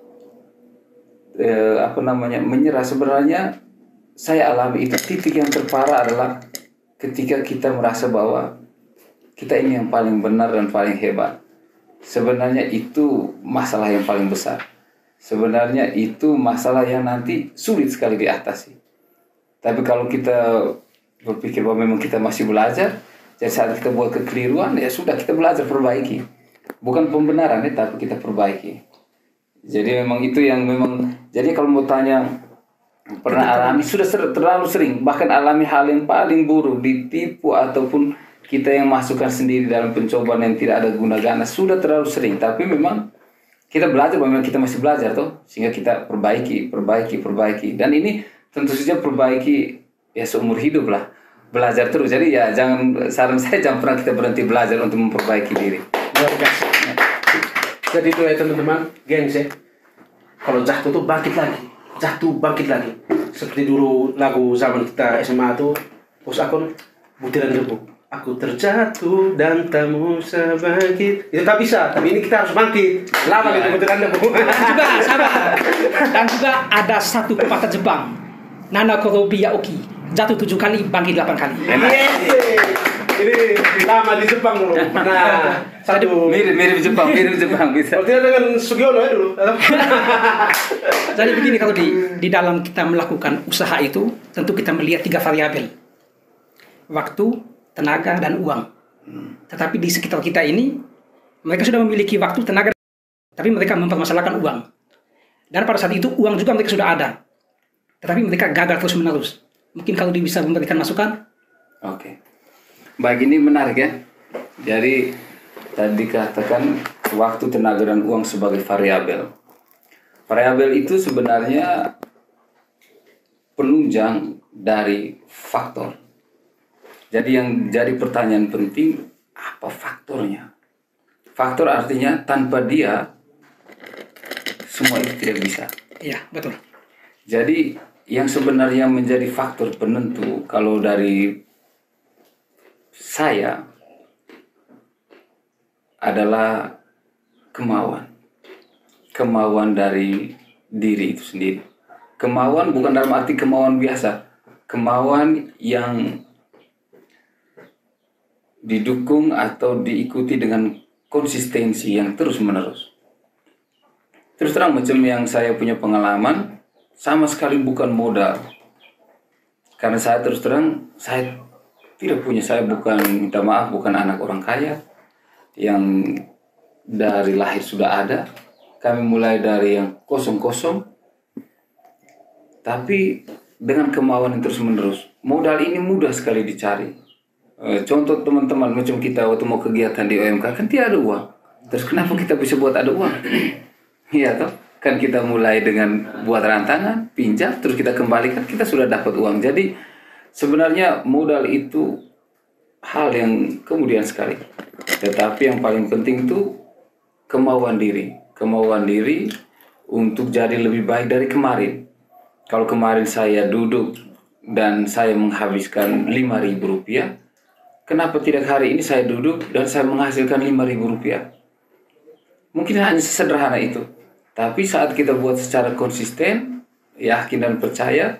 eh, apa namanya menyerah, sebenarnya saya alami itu titik yang terparah adalah ketika kita merasa bahwa kita ini yang paling benar dan paling hebat. Sebenarnya itu masalah yang paling besar. Sebenarnya itu masalah yang nanti sulit sekali diatasi. Tapi kalau kita berpikir bahwa memang kita masih belajar, jadi saat kita buat kekeliruan, ya sudah kita belajar perbaiki. Bukan pembenaran ya, tapi kita perbaiki. Jadi memang itu yang memang, jadi kalau mau tanya pernah alami, sudah ser- terlalu sering, bahkan alami hal yang paling buruk, ditipu ataupun kita yang masukkan sendiri dalam pencobaan yang tidak ada guna-gana, sudah terlalu sering. Tapi memang kita belajar, memang kita masih belajar tuh, sehingga kita perbaiki, perbaiki, perbaiki. Dan ini tentu saja perbaiki ya seumur hidup lah, belajar terus. Jadi ya jangan, saran saya jangan pernah kita berhenti belajar untuk memperbaiki diri. luar biasa. Jadi itu ya teman-teman, gengs ya. Kalau jatuh tuh bangkit lagi, jatuh bangkit lagi. Seperti dulu lagu zaman kita S M A tuh, Bos Akon, butiran debu. Aku terjatuh dan tak bisa bangkit. Itu tak bisa, tapi ini kita harus bangkit. Lama itu butiran debu. Dan juga sabar. Dan juga ada satu pepatah Jepang, Nana Korobi Yaoki, jatuh tujuh kali, bangkit delapan kali. Yes. Ini lama di Jepang dulu. Nah, satu Mirip-mirip Jepang, mirip Jepang bisa. kalau tidak dengan Sugiono ya dulu. Jadi begini, kalau di di dalam kita melakukan usaha itu, tentu kita melihat tiga variabel. waktu, tenaga, dan uang. Tetapi di sekitar kita ini, mereka sudah memiliki waktu, tenaga, tapi mereka mempermasalahkan uang. Dan pada saat itu, uang juga mereka sudah ada. Tetapi mereka gagal terus-menerus. Mungkin kalau dia bisa memberikan masukan. Oke. Baik, ini menarik ya. Jadi, tadi dikatakan waktu, tenaga, dan uang sebagai variabel. Variabel itu sebenarnya penunjang dari faktor. Jadi yang jadi pertanyaan penting, apa faktornya? Faktor artinya tanpa dia semua itu tidak bisa. Iya, betul. Jadi yang sebenarnya menjadi faktor penentu kalau dari saya adalah kemauan. Kemauan dari diri itu sendiri. Kemauan bukan dalam arti kemauan biasa. Kemauan yang didukung atau diikuti dengan konsistensi yang terus-menerus. Terus terang macam yang saya punya pengalaman, sama sekali bukan modal. Karena saya terus terang, saya tidak punya, saya bukan, minta maaf, bukan anak orang kaya yang dari lahir sudah ada. Kami mulai dari yang kosong-kosong, tapi dengan kemauan yang terus-menerus. Modal ini mudah sekali dicari. Contoh teman-teman, macam kita waktu mau kegiatan di O M K, kan tidak ada uang. Terus kenapa kita bisa buat ada uang? Iya toh? Kan kita mulai dengan buat rantangan, pinjam, terus kita kembalikan, kita sudah dapat uang. Jadi sebenarnya modal itu hal yang kemudian sekali. Tetapi yang paling penting itu kemauan diri. Kemauan diri untuk jadi lebih baik dari kemarin. Kalau kemarin saya duduk dan saya menghabiskan lima ribu rupiah, kenapa tidak hari ini saya duduk dan saya menghasilkan lima ribu rupiah? Mungkin hanya sesederhana itu. Tapi saat kita buat secara konsisten, yakin dan percaya,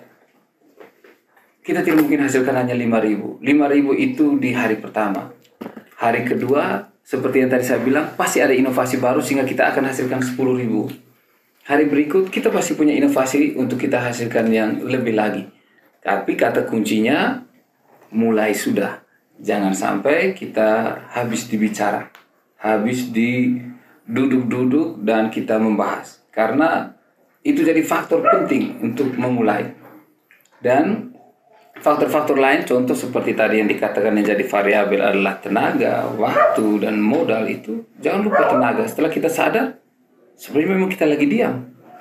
kita tidak mungkin hasilkan hanya lima ribu. lima ribu itu di hari pertama. Hari kedua, seperti yang tadi saya bilang, pasti ada inovasi baru sehingga kita akan hasilkan sepuluh ribu. Hari berikut, kita pasti punya inovasi untuk kita hasilkan yang lebih lagi. Tapi kata kuncinya, mulai sudah. Jangan sampai kita habis dibicara, habis di duduk-duduk dan kita membahas. Karena itu jadi faktor penting untuk memulai. Dan faktor-faktor lain, contoh seperti tadi yang dikatakan yang jadi variabel adalah tenaga, waktu, dan modal itu. Jangan lupa tenaga. Setelah kita sadar, sebenarnya memang kita lagi diam.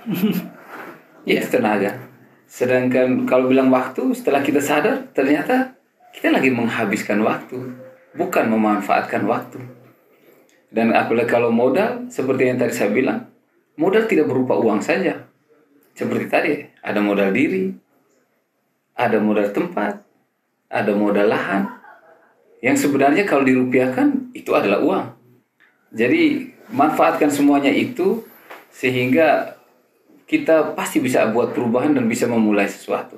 Itu tenaga. Sedangkan kalau bilang waktu, setelah kita sadar, ternyata kita lagi menghabiskan waktu, bukan memanfaatkan waktu. Dan apalagi kalau modal, seperti yang tadi saya bilang, modal tidak berupa uang saja. Seperti tadi, ada modal diri, ada modal tempat, ada modal lahan. Yang sebenarnya kalau dirupiahkan, itu adalah uang. Jadi, manfaatkan semuanya itu, sehingga kita pasti bisa buat perubahan dan bisa memulai sesuatu.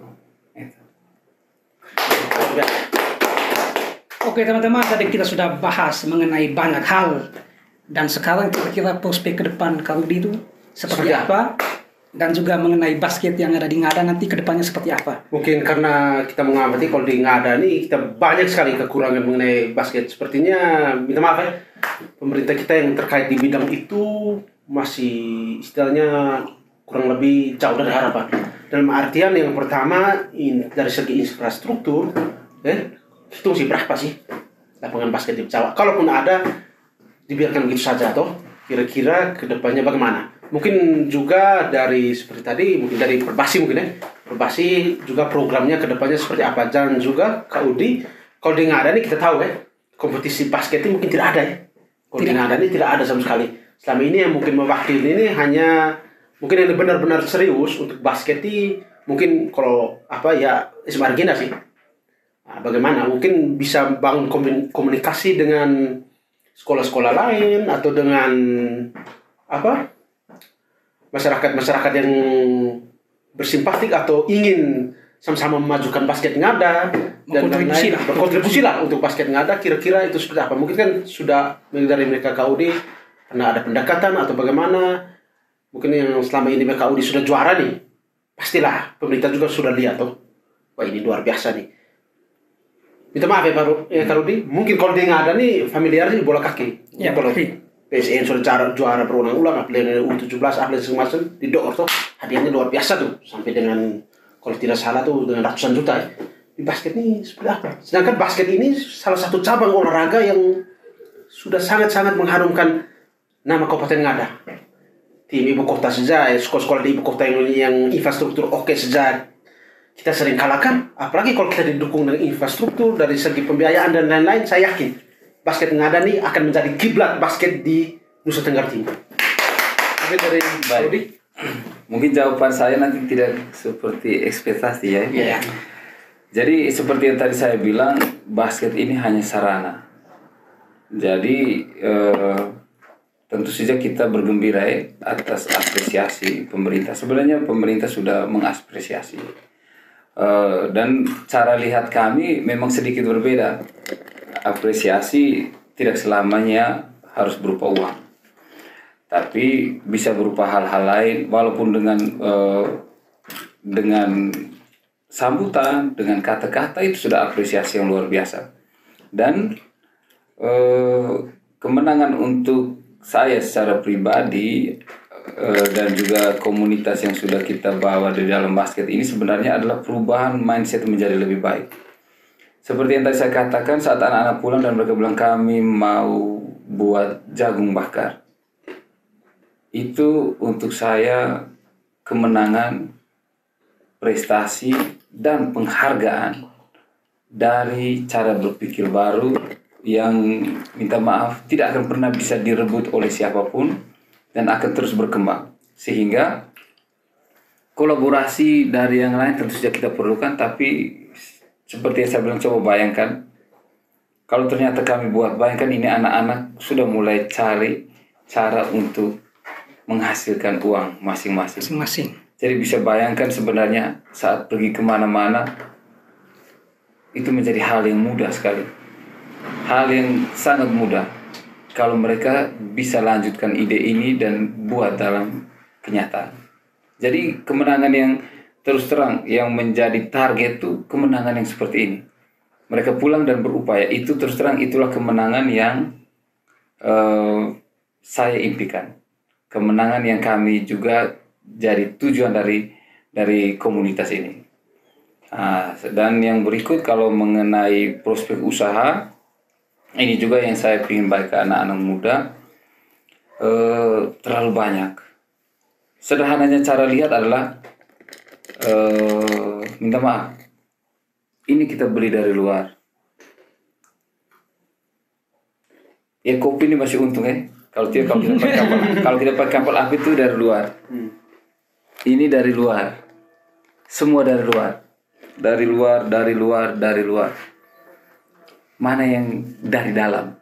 Oke teman-teman, tadi kita sudah bahas mengenai banyak hal. Dan sekarang kira-kira prospek ke depan Karudi itu seperti apa? Dan juga mengenai basket yang ada di Ngada nanti ke depannya seperti apa? Mungkin karena kita mengamati kalau di Ngada ini kita banyak sekali kekurangan mengenai basket. Sepertinya, minta maaf ya, pemerintah kita yang terkait di bidang itu masih istilahnya kurang lebih jauh dari harapan. Dalam artian yang pertama, in, dari segi infrastruktur, eh, itu sih berapa sih lapangan basket di Jawa? Kalaupun ada, dibiarkan begitu saja toh. Kira-kira kedepannya bagaimana? Mungkin juga dari seperti tadi, mungkin dari Perbasi mungkin ya. Perbasi juga programnya kedepannya seperti apa. Dan juga Kak Udi, kalau di Ngada ini kita tahu ya, kompetisi basket ini mungkin tidak ada ya. Kalau di Ngada ini tidak ada sama sekali. Selama ini yang mungkin mewakili ini hanya mungkin yang benar-benar serius untuk basket ini, mungkin kalau apa ya, Ismargina sih. Nah, bagaimana? Mungkin bisa bangun komunikasi dengan sekolah-sekolah lain atau dengan apa masyarakat-masyarakat yang bersimpatik atau ingin sama-sama memajukan basket Ngada dan berkontribusi lah. berkontribusi lah untuk basket Ngada. Kira-kira itu seperti apa? Mungkin kan sudah dari mereka K U D karena ada pendekatan atau bagaimana? Mungkin yang selama ini mereka K U D sudah juara nih, pastilah pemerintah juga sudah lihat tuh, wah ini luar biasa nih. minta maaf ya Pak ya, Kak Rudi, mungkin kalau dia nggak ada nih familiar sih bola kaki. Ya, kalau kaki. P S N sudah juara, juara berulang-ulang, apalagi U tujuh belas, apalagi semacam di Dor tuh hadiahnya luar biasa tuh, sampai dengan kalau tidak salah tuh dengan ratusan juta ya. Di basket ini seperti apa? Sedangkan basket ini salah satu cabang olahraga yang sudah sangat-sangat mengharumkan nama Kabupaten Ngada. Tim ibu kota saja, sekolah-sekolah di ibu kota yang, yang infrastruktur oke saja kita sering kalahkan, apalagi kalau kita didukung dengan infrastruktur dari segi pembiayaan dan lain-lain, saya yakin basket Ngada nih akan menjadi kiblat basket di Nusa Tenggara Timur. Tapi dari Rudi, mungkin jawaban saya nanti tidak seperti ekspektasi ya. Iya. Jadi seperti yang tadi saya bilang, basket ini hanya sarana. Jadi eh, tentu saja kita bergembira ya atas apresiasi pemerintah. Sebenarnya pemerintah sudah mengapresiasi. Uh, dan cara lihat kami memang sedikit berbeda. Apresiasi tidak selamanya harus berupa uang, tapi bisa berupa hal-hal lain. Walaupun dengan uh, dengan sambutan, dengan kata-kata itu sudah apresiasi yang luar biasa. Dan uh, kemenangan untuk saya secara pribadi dan juga komunitas yang sudah kita bawa di dalam basket ini sebenarnya adalah perubahan mindset menjadi lebih baik. Seperti yang tadi saya katakan, saat anak-anak pulang dan mereka bilang kami mau buat jagung bakar, itu untuk saya kemenangan, prestasi, dan penghargaan dari cara berpikir baru yang minta maaf tidak akan pernah bisa direbut oleh siapapun dan akan terus berkembang. Sehingga kolaborasi dari yang lain tentu saja kita perlukan, tapi seperti yang saya bilang, coba bayangkan kalau ternyata kami buat, bayangkan ini anak-anak sudah mulai cari cara untuk menghasilkan uang masing-masing. Masing-masing. Jadi bisa bayangkan sebenarnya saat pergi kemana-mana itu menjadi hal yang mudah sekali. Hal yang sangat mudah kalau mereka bisa lanjutkan ide ini dan buat dalam kenyataan. Jadi kemenangan yang terus terang yang menjadi target itu kemenangan yang seperti ini. Mereka pulang dan berupaya, itu terus terang itulah kemenangan yang uh, saya impikan. Kemenangan yang kami juga jadi tujuan dari dari komunitas ini. Nah, dan yang berikut kalau mengenai prospek usaha, ini juga yang saya ingin baik ke anak-anak muda, eh, terlalu banyak. Sederhananya cara lihat adalah, eh, minta maaf, ini kita beli dari luar. Ya kopi ini masih untung ya. Kalau tidak, kalau kita pakai kapal, kalau kita pakai kapal api itu dari luar. Ini dari luar, semua dari luar, dari luar, dari luar, dari luar. Mana yang dari dalam,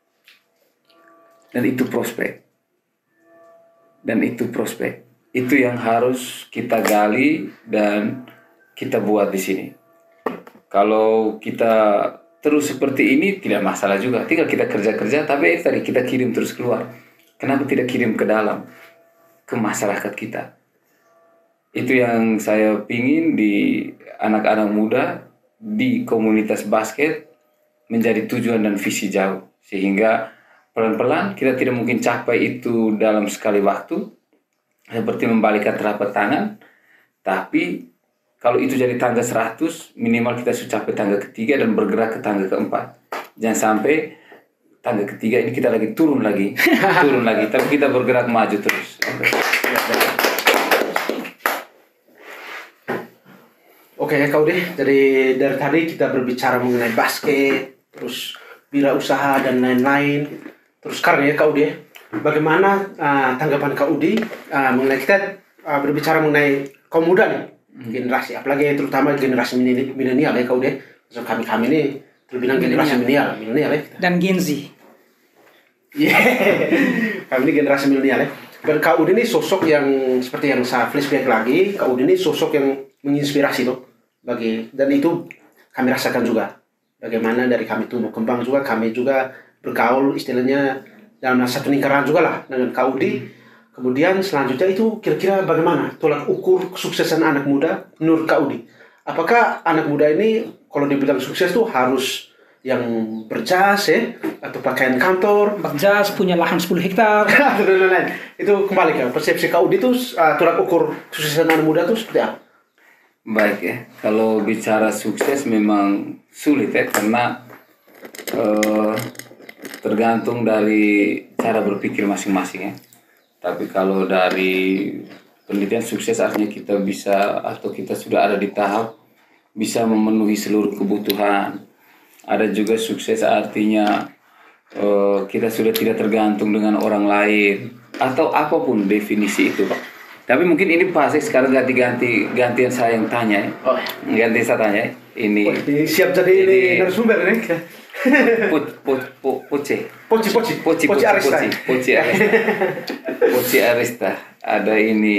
dan itu prospek, dan itu prospek, itu yang harus kita gali dan kita buat di sini. Kalau kita terus seperti ini tidak masalah juga, tinggal kita kerja-kerja, tapi itu tadi kita kirim terus keluar. Kenapa tidak kirim ke dalam, ke masyarakat kita? Itu yang saya pingin di anak-anak muda, di komunitas basket, menjadi tujuan dan visi jauh, sehingga pelan-pelan kita tidak mungkin capai itu dalam sekali waktu seperti membalikkan telapak tangan, tapi kalau itu jadi tangga seratus, minimal kita sudah capai tangga ketiga dan bergerak ke tangga keempat. Jangan sampai tangga ketiga ini kita lagi turun lagi turun lagi, tapi kita bergerak maju terus. Oke ya Kak Ude, jadi dari tadi kita berbicara mengenai basket, terus wirausaha dan lain-lain. Terus sekarang ya Kak Udi, bagaimana uh, tanggapan Kak Udi uh, mengenai kita uh, berbicara mengenai kaum muda nih, hmm. generasi, apalagi terutama generasi milenial ya Kak Udi. So, kami kami ini terbilang generasi milenial, milenial ya. Dan Gen Z. Iya, kami ini generasi milenial ya. Dan Kak Udi ini sosok yang seperti yang saya flashback lagi, Kak Udi ini sosok yang menginspirasi tuh bagi, dan itu kami rasakan juga. Bagaimana dari kami tumbuh kembang juga, kami juga bergaul istilahnya dalam satu lingkaran juga lah dengan Kak Udi. Kemudian selanjutnya itu kira-kira bagaimana tolak ukur kesuksesan anak muda menurut Kak Udi? Apakah anak muda ini kalau dibilang sukses tuh harus yang berjas ya, atau pakaian kantor, berjas, punya lahan sepuluh hektar. atau lain-lain. Itu kembali ke persepsi Kak Udi tuh uh, tolak ukur kesuksesan anak muda tuh seperti apa? Baik ya, kalau bicara sukses memang sulit ya, karena eh, tergantung dari cara berpikir masing-masing ya. Tapi kalau dari penelitian, sukses artinya kita bisa atau kita sudah ada di tahap bisa memenuhi seluruh kebutuhan. Ada juga sukses artinya uh, kita sudah tidak tergantung dengan orang lain atau apapun definisi itu, Pak. Tapi mungkin ini pas sekarang ganti-ganti gantian saya yang tanya ya. Oh. Ganti saya tanya ya. Ini, oh, ini siap jadi ini, ini narasumber nih. Poc, poc, poc, poce. Poci, poci, poci, poci Arista. Poci, poci Arista. Poci Arista. Ada ini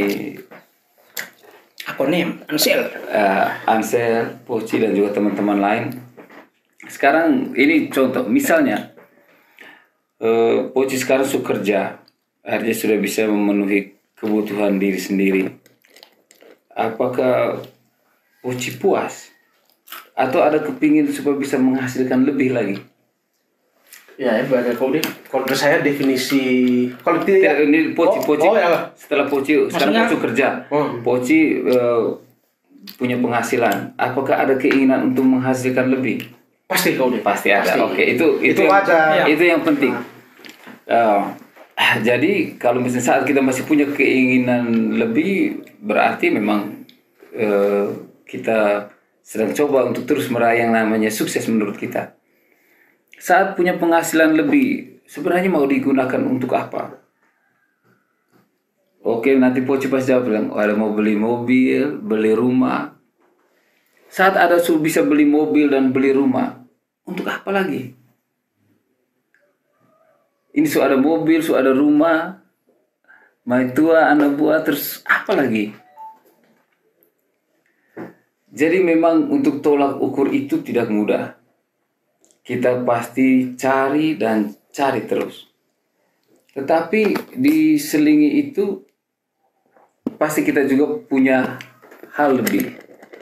Akonem, Ansel. uh, Ansel, Poci dan juga teman-teman lain. Sekarang ini contoh, misalnya uh, Poci sekarang sudah kerja, artinya sudah bisa memenuhi kebutuhan diri sendiri. Apakah Poci puas? Atau ada kepingin supaya bisa menghasilkan lebih lagi? Ya, ya banyak kau deh. Kalau menurut saya definisi kalau tidak Tidak, ini Poci, oh, Poci. oh, ya. Setelah Poci, sekarang Maksudnya- Poci kerja. Oh. Poci uh, punya penghasilan. Apakah ada keinginan untuk menghasilkan lebih? Pasti kau deh. Pasti ada. Oke, itu Itu itu yang, wajar. itu yang penting. Nah. Uh, jadi kalau misalnya saat kita masih punya keinginan lebih, berarti memang uh, kita sedang coba untuk terus meraih yang namanya sukses menurut kita. Saat punya penghasilan lebih, sebenarnya mau digunakan untuk apa? Oke, nanti Poci pas jawab bilang, oh, ada mau beli mobil, beli rumah. Saat ada su- bisa beli mobil dan beli rumah, untuk apa lagi? Ini su ada mobil, su ada rumah, mai tua, anak buah, terus apa lagi? Jadi memang untuk tolak ukur itu tidak mudah. Kita pasti cari dan cari terus. Tetapi diselingi itu pasti kita juga punya hal lebih.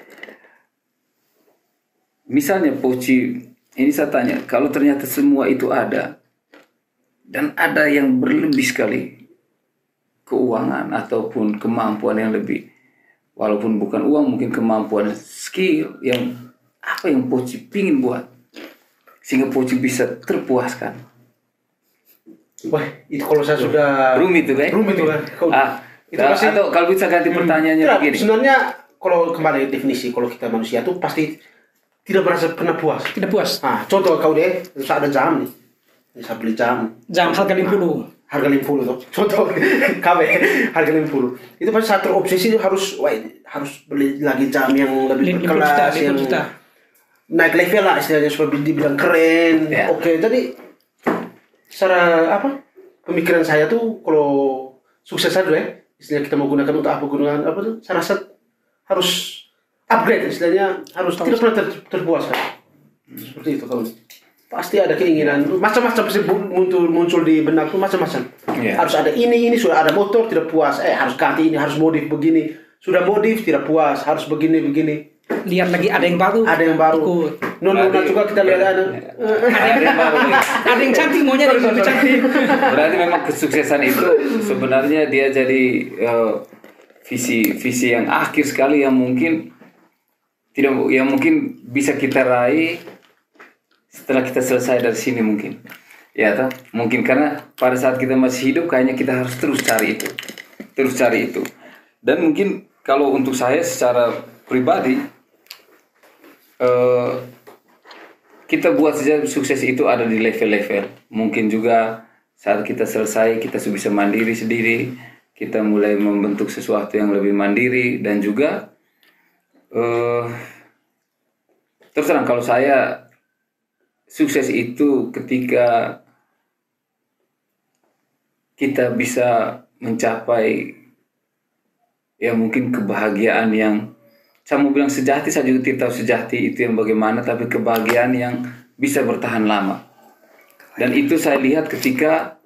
Misalnya Poci, ini saya tanya, kalau ternyata semua itu ada dan ada yang berlebih sekali keuangan ataupun kemampuan yang lebih, walaupun bukan uang, mungkin kemampuan, skill yang apa yang Poci pingin buat sehingga Poci bisa terpuaskan. Wah, itu kalau saya sudah Rumit itu kan? rumit itu kan. Kau- Ah, itu atau, pasti- atau kalau bisa ganti pertanyaannya Tidak, begini. sebenarnya kalau kembali definisi kalau kita manusia tuh pasti tidak merasa pernah puas. Tidak puas. Nah, contoh kau deh, saya ada jam nih. Saya beli jam. Jam harga lima puluh. Harga lima puluh tuh. Contoh K W harga lima puluh. Itu pasti saya terobsesi harus wah, harus beli lagi jam yang lebih lima puluh juta, berkelas, lima yang puluh juta. naik level lah istilahnya supaya dibilang keren. Ya. Oke, jadi secara apa? Pemikiran saya tuh kalau sukses aja ya, istilahnya kita mau gunakan untuk apa gunakan apa tuh? Saya rasa harus upgrade istilahnya harus tidak pernah ter, terpuaskan. Seperti itu kalau pasti ada keinginan macam-macam pasti bu- muncul muncul di benakku macam-macam. Iya. Harus ada ini ini sudah ada motor tidak puas, eh harus ganti ini harus modif begini. Sudah modif tidak puas, harus begini begini. Lihat lagi ada yang baru. Ada yang baru. Ikut. Nona Berarti- juga kita lihat ada. Ada yang baru nih. Ada yang cantik maunya ada yang lebih cantik. Berarti memang kesuksesan itu sebenarnya dia jadi eh, visi visi yang akhir sekali yang mungkin tidak yang mungkin bisa kita raih setelah kita selesai dari sini mungkin. Ya toh? Mungkin karena pada saat kita masih hidup kayaknya kita harus terus cari itu. Terus cari itu. Dan mungkin kalau untuk saya secara pribadi eh, kita buat saja sukses itu ada di level-level. Mungkin juga saat kita selesai kita sudah bisa mandiri sendiri, kita mulai membentuk sesuatu yang lebih mandiri dan juga eh, terus terang kalau saya sukses itu ketika kita bisa mencapai ya mungkin kebahagiaan yang saya mau bilang sejati, saya juga tidak tahu sejati itu yang bagaimana, tapi kebahagiaan yang bisa bertahan lama. Dan itu saya lihat ketika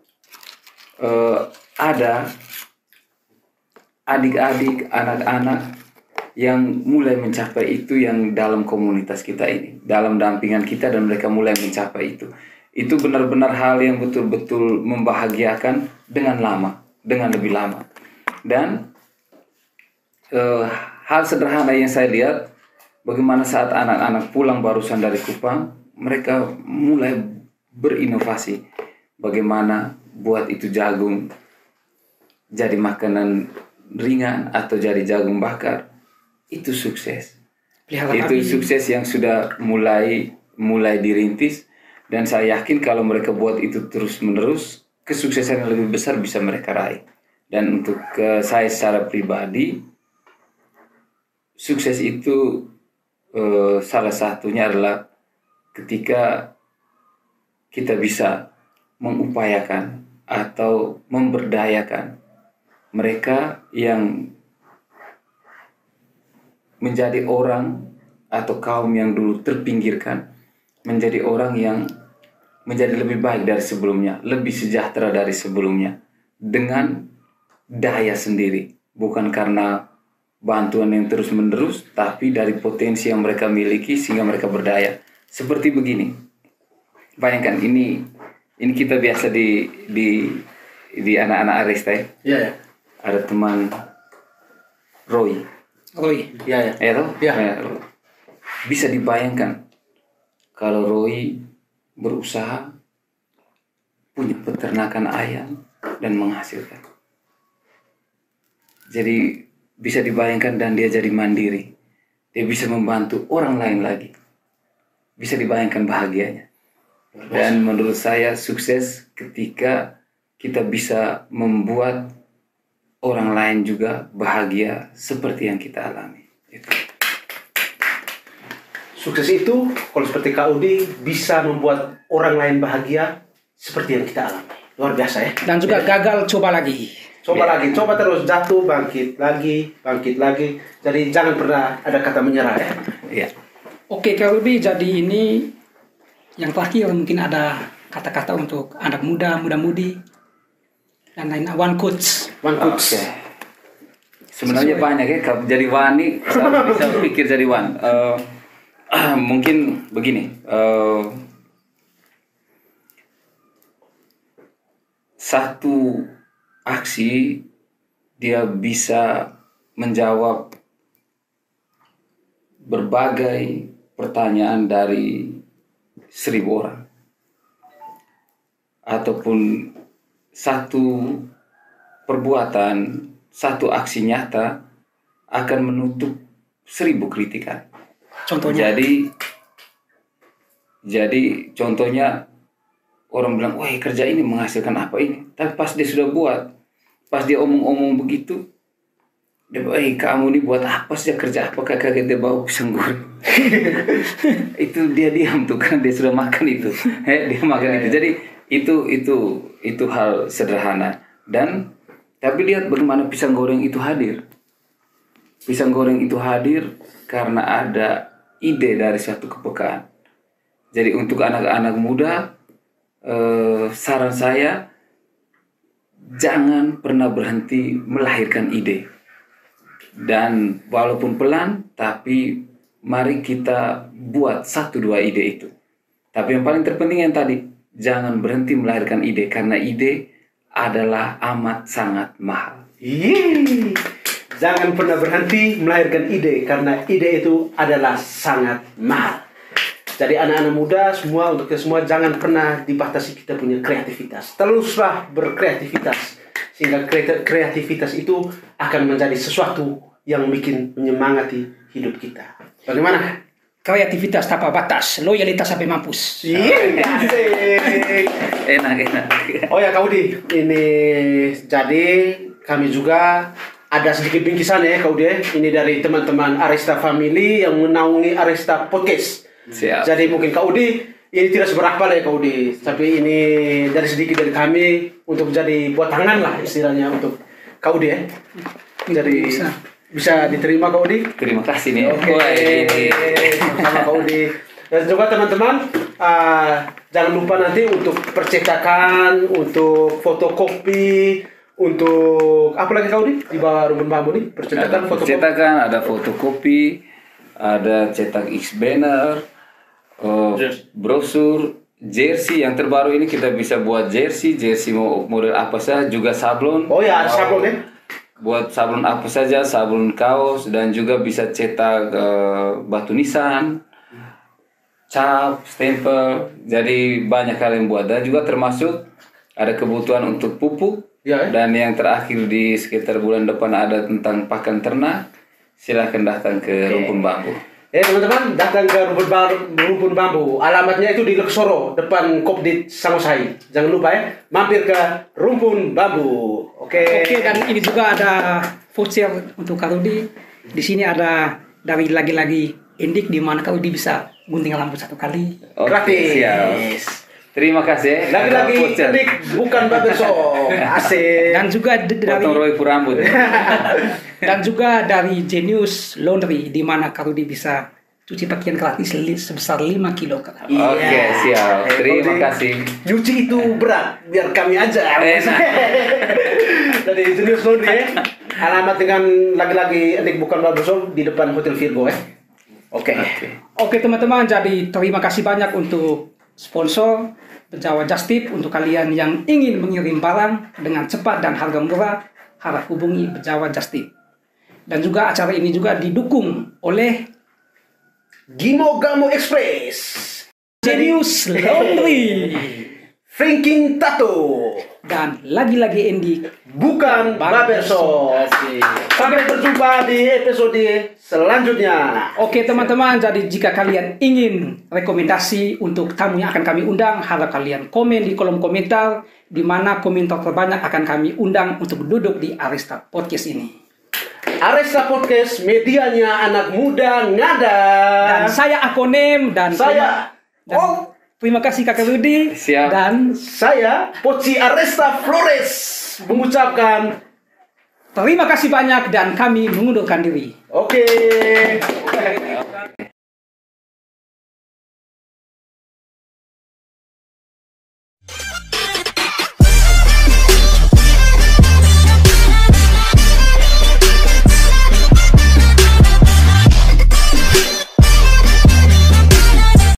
uh, ada adik-adik, anak-anak yang mulai mencapai itu yang dalam komunitas kita ini, dalam dampingan kita, dan mereka mulai mencapai itu. Itu benar-benar hal yang betul-betul membahagiakan dengan lama, dengan lebih lama. Dan uh, hal sederhana yang saya lihat, bagaimana saat anak-anak pulang barusan dari Kupang, mereka mulai berinovasi. Bagaimana buat itu jagung jadi makanan ringan atau jadi jagung bakar. Itu sukses. Pelihara Itu kami. sukses yang sudah mulai mulai dirintis, dan saya yakin kalau mereka buat itu terus-menerus, kesuksesan yang lebih besar bisa mereka raih. Dan untuk uh, saya secara pribadi, sukses itu uh, salah satunya adalah ketika kita bisa mengupayakan atau memberdayakan mereka yang menjadi orang atau kaum yang dulu terpinggirkan, menjadi orang yang menjadi lebih baik dari sebelumnya, lebih sejahtera dari sebelumnya, dengan daya sendiri, bukan karena bantuan yang terus-menerus, tapi dari potensi yang mereka miliki sehingga mereka berdaya. Seperti begini, bayangkan ini ini kita biasa di di di anak-anak Arista ya. Iya ya. Ada teman Roy. Roy. Iya ya. Ya toh? Iya. Ya, bisa dibayangkan kalau Roy berusaha punya peternakan ayam dan menghasilkan. Jadi bisa dibayangkan, dan dia jadi mandiri. Dia bisa membantu orang lain lagi. Bisa dibayangkan bahagianya. Dan menurut saya sukses ketika kita bisa membuat orang lain juga bahagia seperti yang kita alami. Itu. Sukses itu kalau seperti Kak Udi bisa membuat orang lain bahagia seperti yang kita alami. Luar biasa ya. Dan juga gagal, coba lagi. Coba lagi, coba terus, jatuh, bangkit lagi, bangkit lagi. Jadi jangan pernah ada kata menyerah ya. Iya. Oke, Kak Rudi, jadi ini yang terakhir mungkin ada kata-kata untuk anak muda, muda-mudi, dan lain one coach. One coach. Oke. Sebenarnya banyak ya, kalau jadi wani saya bisa pikir jadi wan. Uh, mungkin begini, uh, satu aksi dia bisa menjawab berbagai pertanyaan dari seribu orang, ataupun satu perbuatan, satu aksi nyata akan menutup seribu kritikan. Contohnya? Jadi, jadi contohnya orang bilang, wah kerja ini menghasilkan apa ini? Tapi pas dia sudah buat, pas dia omong-omong begitu, dia bilang, eh kamu ini buat apa sih, kerja apa, kakak dia bawa pisang goreng. Itu dia diam tuh, kan dia sudah makan itu, eh, dia makan itu. Jadi itu itu itu hal sederhana. Dan tapi lihat bagaimana pisang goreng itu hadir. Pisang goreng itu hadir karena ada ide dari suatu kepekaan. Jadi untuk anak-anak muda, eh, saran saya jangan pernah berhenti melahirkan ide. Dan walaupun pelan, tapi mari kita buat satu dua ide itu. Tapi yang paling terpenting yang tadi, jangan berhenti melahirkan ide, karena ide adalah amat sangat mahal. Yeay. Jangan pernah berhenti melahirkan ide, karena ide itu adalah sangat mahal. Jadi anak-anak muda semua, untuk kita semua, jangan pernah dibatasi kita punya kreativitas. Teruslah berkreativitas, sehingga kreativitas itu akan menjadi sesuatu yang bikin menyemangati hidup kita. Bagaimana? Kreativitas tanpa batas, loyalitas sampai mampus. Iya, asik. Enak, enak. Oh ya Kak Udi, ini jadi kami juga ada sedikit bingkisan ya Kak Udi. Ini dari teman-teman Arista Family yang menaungi Arista Podcast. Siap. Jadi mungkin Kak Udi, ini tidak seberapa lah ya Kak Udi, tapi ini dari sedikit dari kami untuk jadi buat tangan lah istilahnya untuk Kak Udi ya. Jadi Bisa. bisa diterima Kak Udi. Terima kasih nih. Oke, Woi. sama Kak Udi. Dan juga teman-teman, uh, jangan lupa nanti untuk percetakan, untuk fotokopi, Untuk apa lagi kau di di bawah rumpun bambu nih? Percetakan, Ada fotokopi. percetakan, ada fotokopi, ada cetak X banner, eh, brosur, jersey yang terbaru ini kita bisa buat jersey, jersey mau model apa saja, juga sablon. Oh ya, ada sablon ya. Buat sablon apa saja, sablon kaos dan juga bisa cetak eh, batu nisan, cap, stempel. Jadi banyak hal yang buat dan juga termasuk ada kebutuhan untuk pupuk. Ya, eh? Dan yang terakhir di sekitar bulan depan ada tentang pakan ternak. Silahkan datang ke Rumpun Bambu. Eh teman-teman, datang ke rumpun bambu, rumpun bambu. Alamatnya itu di Leksoro, depan Kopdit Samosai. Jangan lupa ya, mampir ke rumpun bambu. Oke. Oke, dan ini juga ada voucher untuk Kak Rudi. Di sini ada dari lagi-lagi Indik di mana Kak Rudi bisa gunting rambut satu kali. Oke, Gratis. siap. Terima kasih. Lagi-lagi Voucher. Indik bukan barbershop. Asik. Dan juga d- dari Potong Roy rambut. dan juga dari Genius Laundry di mana Kak Rudi bisa cuci pakaian gratis li- sebesar lima kilogram. Iya. Oke, siap. Eh, Terima kalau di- kasih. Nyuci itu berat, biar kami aja. Enak. Dari Junius Laundry ya. Alamat dengan lagi-lagi Indik bukan barbershop di depan Hotel Virgo ya. Oke. Oke teman-teman, jadi terima kasih banyak untuk sponsor Bejawa Just Tip. Untuk kalian yang ingin mengirim barang dengan cepat dan harga murah, harap hubungi Bejawa Just Tip. Dan juga acara ini juga didukung oleh Gimo Gamo Express. Genius Laundry Franking Tato. dan lagi-lagi Andy. Bukan barbershop. Sampai berjumpa di episode selanjutnya. Oke teman-teman, jadi jika kalian ingin rekomendasi untuk tamu yang akan kami undang, harap kalian komen di kolom komentar, di mana komentar terbanyak akan kami undang untuk duduk di Arista Podcast ini. Aresta Podcast, medianya anak muda ngada. Dan saya Akonem dan Saya dan Oh, terima kasih Kakak Rudi. Siap. Dan saya Poci Aresta Flores mengucapkan terima kasih banyak dan kami mengundurkan diri. oke.